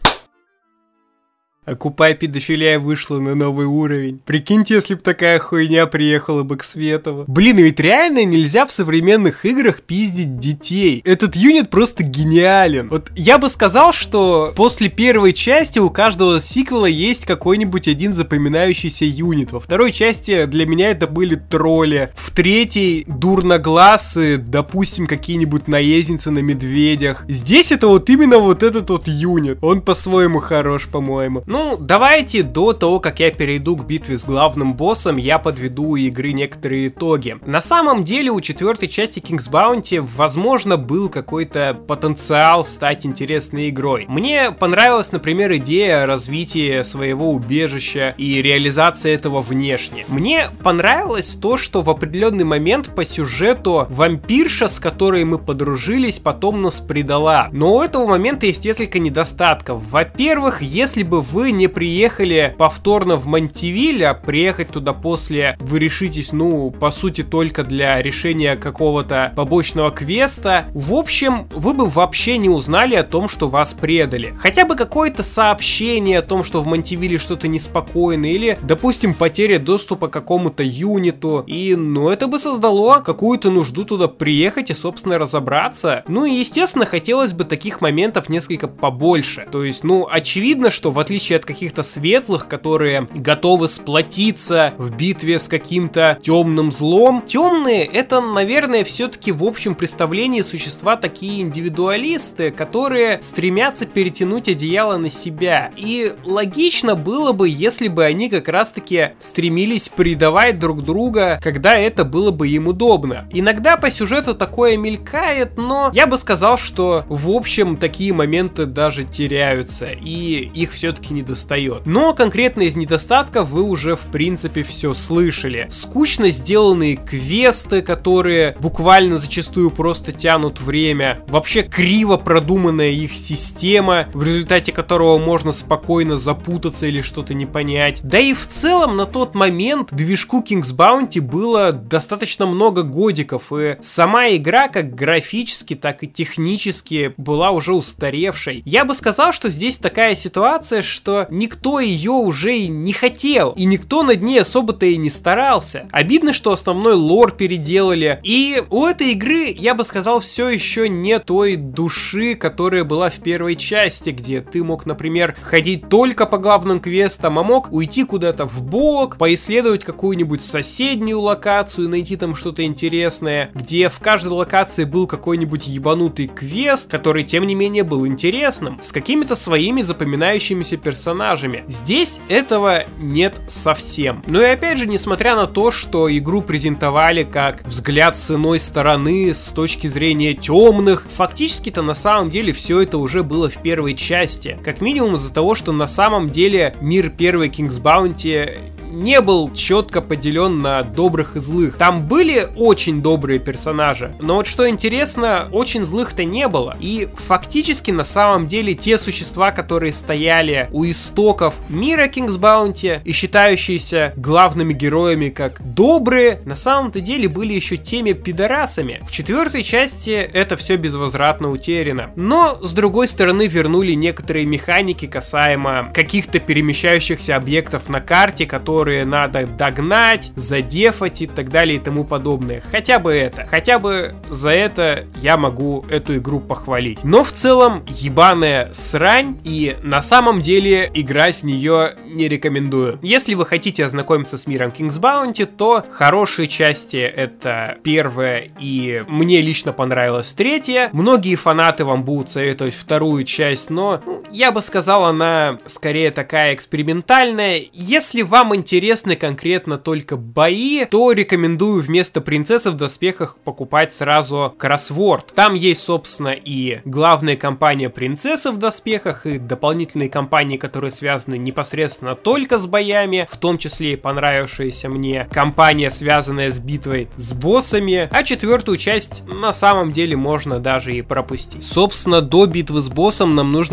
Speaker 1: Окупай педофилия вышла на новый уровень. Прикиньте, если бы такая хуйня приехала бы к Светову. Блин, ведь реально нельзя в современных играх пиздить детей. Этот юнит просто гениален. Вот я бы сказал, что после первой части у каждого сиквела есть какой-нибудь один запоминающийся юнит. Во второй части для меня это были тролли. В третьей дурноглазые, допустим, какие-нибудь наездницы на медведях. Здесь это вот именно вот этот вот юнит. Он по-своему хорош, по-моему. Ну, давайте до того, как я перейду к битве с главным боссом, я подведу у игры некоторые итоги. На самом деле, у четвертой части King's Bounty, возможно, был какой-то потенциал стать интересной игрой. Мне понравилась, например, идея развития своего убежища и реализация этого внешне. Мне понравилось то, что в определенный момент по сюжету вампирша, с которой мы подружились, потом нас предала. Но у этого момента есть несколько недостатков. Во-первых, если бы вы не приехали повторно в Монтивиль, а приехать туда после вы решитесь, ну, по сути, только для решения какого-то побочного квеста, в общем, вы бы вообще не узнали о том, что вас предали. Хотя бы какое-то сообщение о том, что в Монтивиле что-то неспокойно, или, допустим, потеря доступа к какому-то юниту, и, ну, это бы создало какую-то нужду туда приехать и, собственно, разобраться. Ну и, естественно, хотелось бы таких моментов несколько побольше. То есть, ну, очевидно, что в отличие от каких-то светлых, которые готовы сплотиться в битве с каким-то темным злом, темные — это, наверное, все-таки в общем представлении существа такие индивидуалисты, которые стремятся перетянуть одеяло на себя. И логично было бы, если бы они как раз-таки стремились предавать друг друга, когда это было бы им удобно. Иногда по сюжету такое мелькает, но я бы сказал, что в общем такие моменты даже теряются, и их все-таки не достает. Но конкретно из недостатков вы уже в принципе все слышали. Скучно сделанные квесты, которые буквально зачастую просто тянут время. Вообще криво продуманная их система, в результате которого можно спокойно запутаться или что-то не понять. Да и в целом на тот момент движку King's Bounty было достаточно много годиков, и сама игра как графически, так и технически была уже устаревшей. Я бы сказал, что здесь такая ситуация, что никто ее уже и не хотел, и никто над ней особо-то и не старался. Обидно, что основной лор переделали, и у этой игры, я бы сказал, все еще нет той души, которая была в первой части, где ты мог, например, ходить только по главным квестам, а мог уйти куда-то в бок, поисследовать какую-нибудь соседнюю локацию, найти там что-то интересное, где в каждой локации был какой-нибудь ебанутый квест, который, тем не менее, был интересным, с какими-то своими запоминающимися персонажами. Здесь этого нет совсем. Но и опять же, несмотря на то, что игру презентовали как взгляд с иной стороны, с точки зрения темных, фактически-то на самом деле все это уже было в первой части. Как минимум из-за того, что на самом деле мир первой King's Bounty не был четко поделен на добрых и злых. Там были очень добрые персонажи, но вот что интересно, очень злых-то не было. И фактически на самом деле те существа, которые стояли у истоков мира King's Bounty и считающиеся главными героями как добрые, на самом-то деле были еще теми пидорасами. В четвертой части это все безвозвратно утеряно. Но с другой стороны вернули некоторые механики касаемо каких-то перемещающихся объектов на карте, которые надо догнать, задефать и так далее и тому подобное. Хотя бы за это я могу эту игру похвалить. Но в целом ебаная срань, и на самом деле играть в нее не рекомендую. Если вы хотите ознакомиться с миром King's Bounty, то хорошие части это первая и мне лично понравилась третья. Многие фанаты вам будут советовать вторую часть, но я бы сказал, она скорее такая экспериментальная. Если вам интересны конкретно только бои, то рекомендую вместо принцессы в доспехах покупать сразу кроссворд. Там есть, собственно, и главная кампания принцессы в доспехах, и дополнительные кампании, которые связаны непосредственно только с боями, в том числе и понравившаяся мне кампания, связанная с битвой с боссами, а четвертую часть на самом деле можно даже и пропустить. Собственно, до битвы с боссом нам нужно разоплатить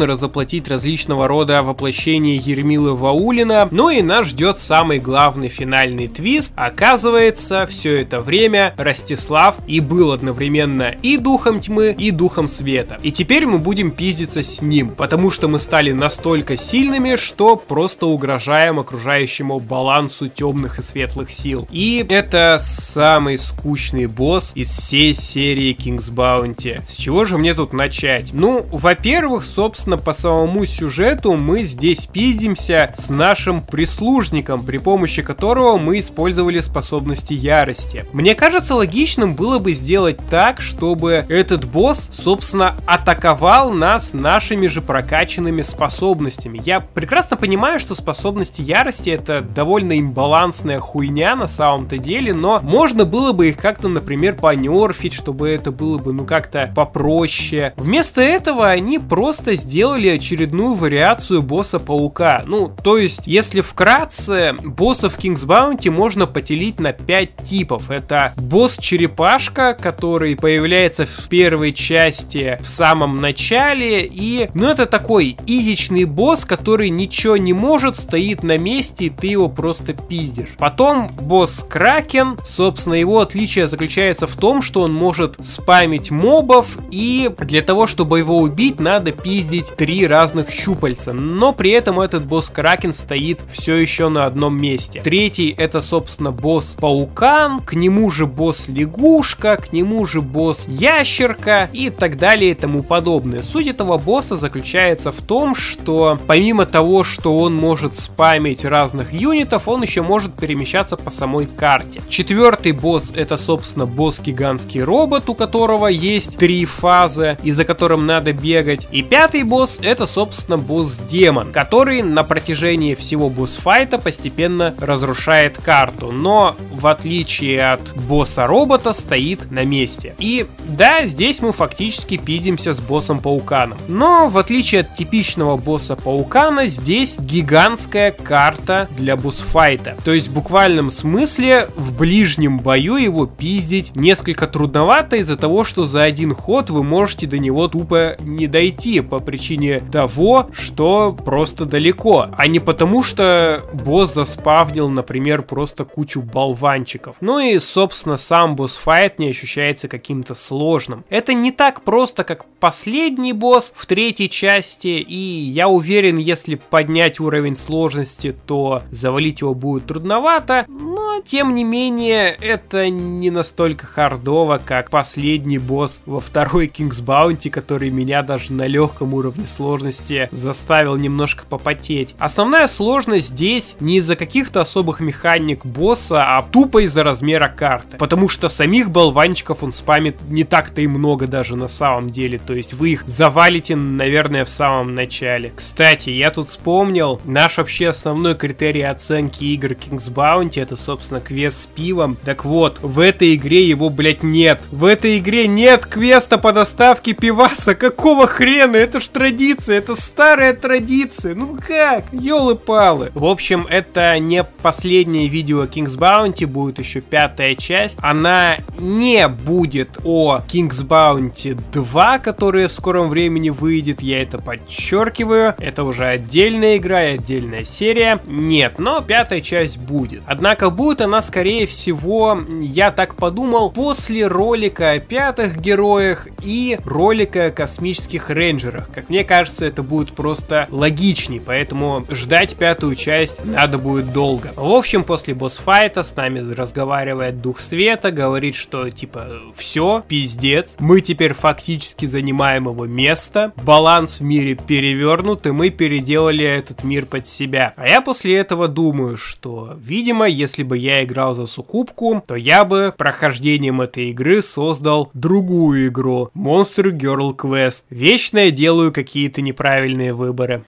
Speaker 1: воплотить различного рода воплощения Ермилы Ваулина. Ну и нас ждет самый главный финальный твист. Оказывается, все это время Ростислав и был одновременно и духом тьмы, и духом света. И теперь мы будем пиздиться с ним, потому что мы стали настолько сильными, что просто угрожаем окружающему балансу темных и светлых сил. И это самый скучный босс из всей серии King's Bounty. С чего же мне тут начать? Ну, во-первых, собственно, по самому сюжету мы здесь пиздимся с нашим прислужником, при помощи которого мы использовали способности ярости. Мне кажется, логичным было бы сделать так, чтобы этот босс, собственно, атаковал нас нашими же прокачанными способностями. Я прекрасно понимаю, что способности ярости — это довольно имбалансная хуйня на самом-то деле, но можно было бы их как-то, например, понерфить, чтобы это было бы, ну, как-то попроще. Вместо этого они просто сделали очередную вариацию босса-паука. Ну, то есть, если вкратце, боссов King's Bounty можно поделить на 5 типов. Это босс-черепашка, который появляется в первой части в самом начале, и, ну, это такой изичный босс, который ничего не может, стоит на месте, и ты его просто пиздишь. Потом босс Кракен, собственно, его отличие заключается в том, что он может спамить мобов, и для того, чтобы его убить, надо пиздить 3 разных щупальца, но при этом этот босс Кракен стоит все еще на одном месте. Третий — это, собственно, босс Паукан, к нему же босс Лягушка, к нему же босс Ящерка и так далее и тому подобное. Суть этого босса заключается в том, что помимо того, что он может спамить разных юнитов, он еще может перемещаться по самой карте. Четвертый босс — это, собственно, босс-гигантский робот, у которого есть 3 фазы, и за которым надо бегать. И пятый босс — это, собственно, босс-демон, который на протяжении всего босс-файта постепенно разрушает карту, но в отличие от босса-робота стоит на месте. И да, здесь мы фактически пиздимся с боссом-пауканом. Но в отличие от типичного босса-паукана, здесь гигантская карта для босс-файта. То есть в буквальном смысле в ближнем бою его пиздить несколько трудновато из-за того, что за один ход вы можете до него тупо не дойти по причине того, что просто далеко, а не потому, что босс заспавнил, например, просто кучу болванчиков. Ну и, собственно, сам босс-файт не ощущается каким-то сложным. Это не так просто, как последний босс в третьей части, и я уверен, если поднять уровень сложности, то завалить его будет трудновато, но, тем не менее, это не настолько хардово, как последний босс во второй King's Bounty, который меня даже на легком уровне сложности заставил немножко попотеть. Основная сложность здесь не из-за каких-то особых механик босса, а тупо из-за размера карты, потому что самих болванчиков он спамит не так-то и много даже на самом деле, то есть вы их завалите, наверное, в самом начале. Кстати, я тут вспомнил, наш вообще основной критерий оценки игр King's Bounty — это, собственно, квест с пивом. Так вот, в этой игре его, блять, нет. В этой игре нет квеста по доставке пиваса. Какого хрена? Это ж традиция, это старая традиция. Ну как? Ёлы-палы. В общем, это не последнее видео King's Bounty, будет еще 5-я часть. Она не будет о King's Bounty 2, которая в скором времени выйдет, я это подчеркиваю. Это уже отдельная игра и отдельная серия. Нет, но 5-я часть будет. Однако будет она, скорее всего, я так подумал, после ролика о 5-х героях и ролика о космических рейнджерах. Как мне кажется, это будет просто логичней, поэтому ждать 5-ю часть надо будет долго. В общем, после босс-файта с нами разговаривает Дух Света, говорит, что типа все, пиздец, мы теперь фактически занимаем его место, баланс в мире перевернут, и мы переделали этот мир под себя. А я после этого думаю, что, видимо, если бы я играл за суккубку, то я бы прохождением этой игры создал другую игру, Monster Girl Quest. Вечно я делаю какие-то неправильные выборы.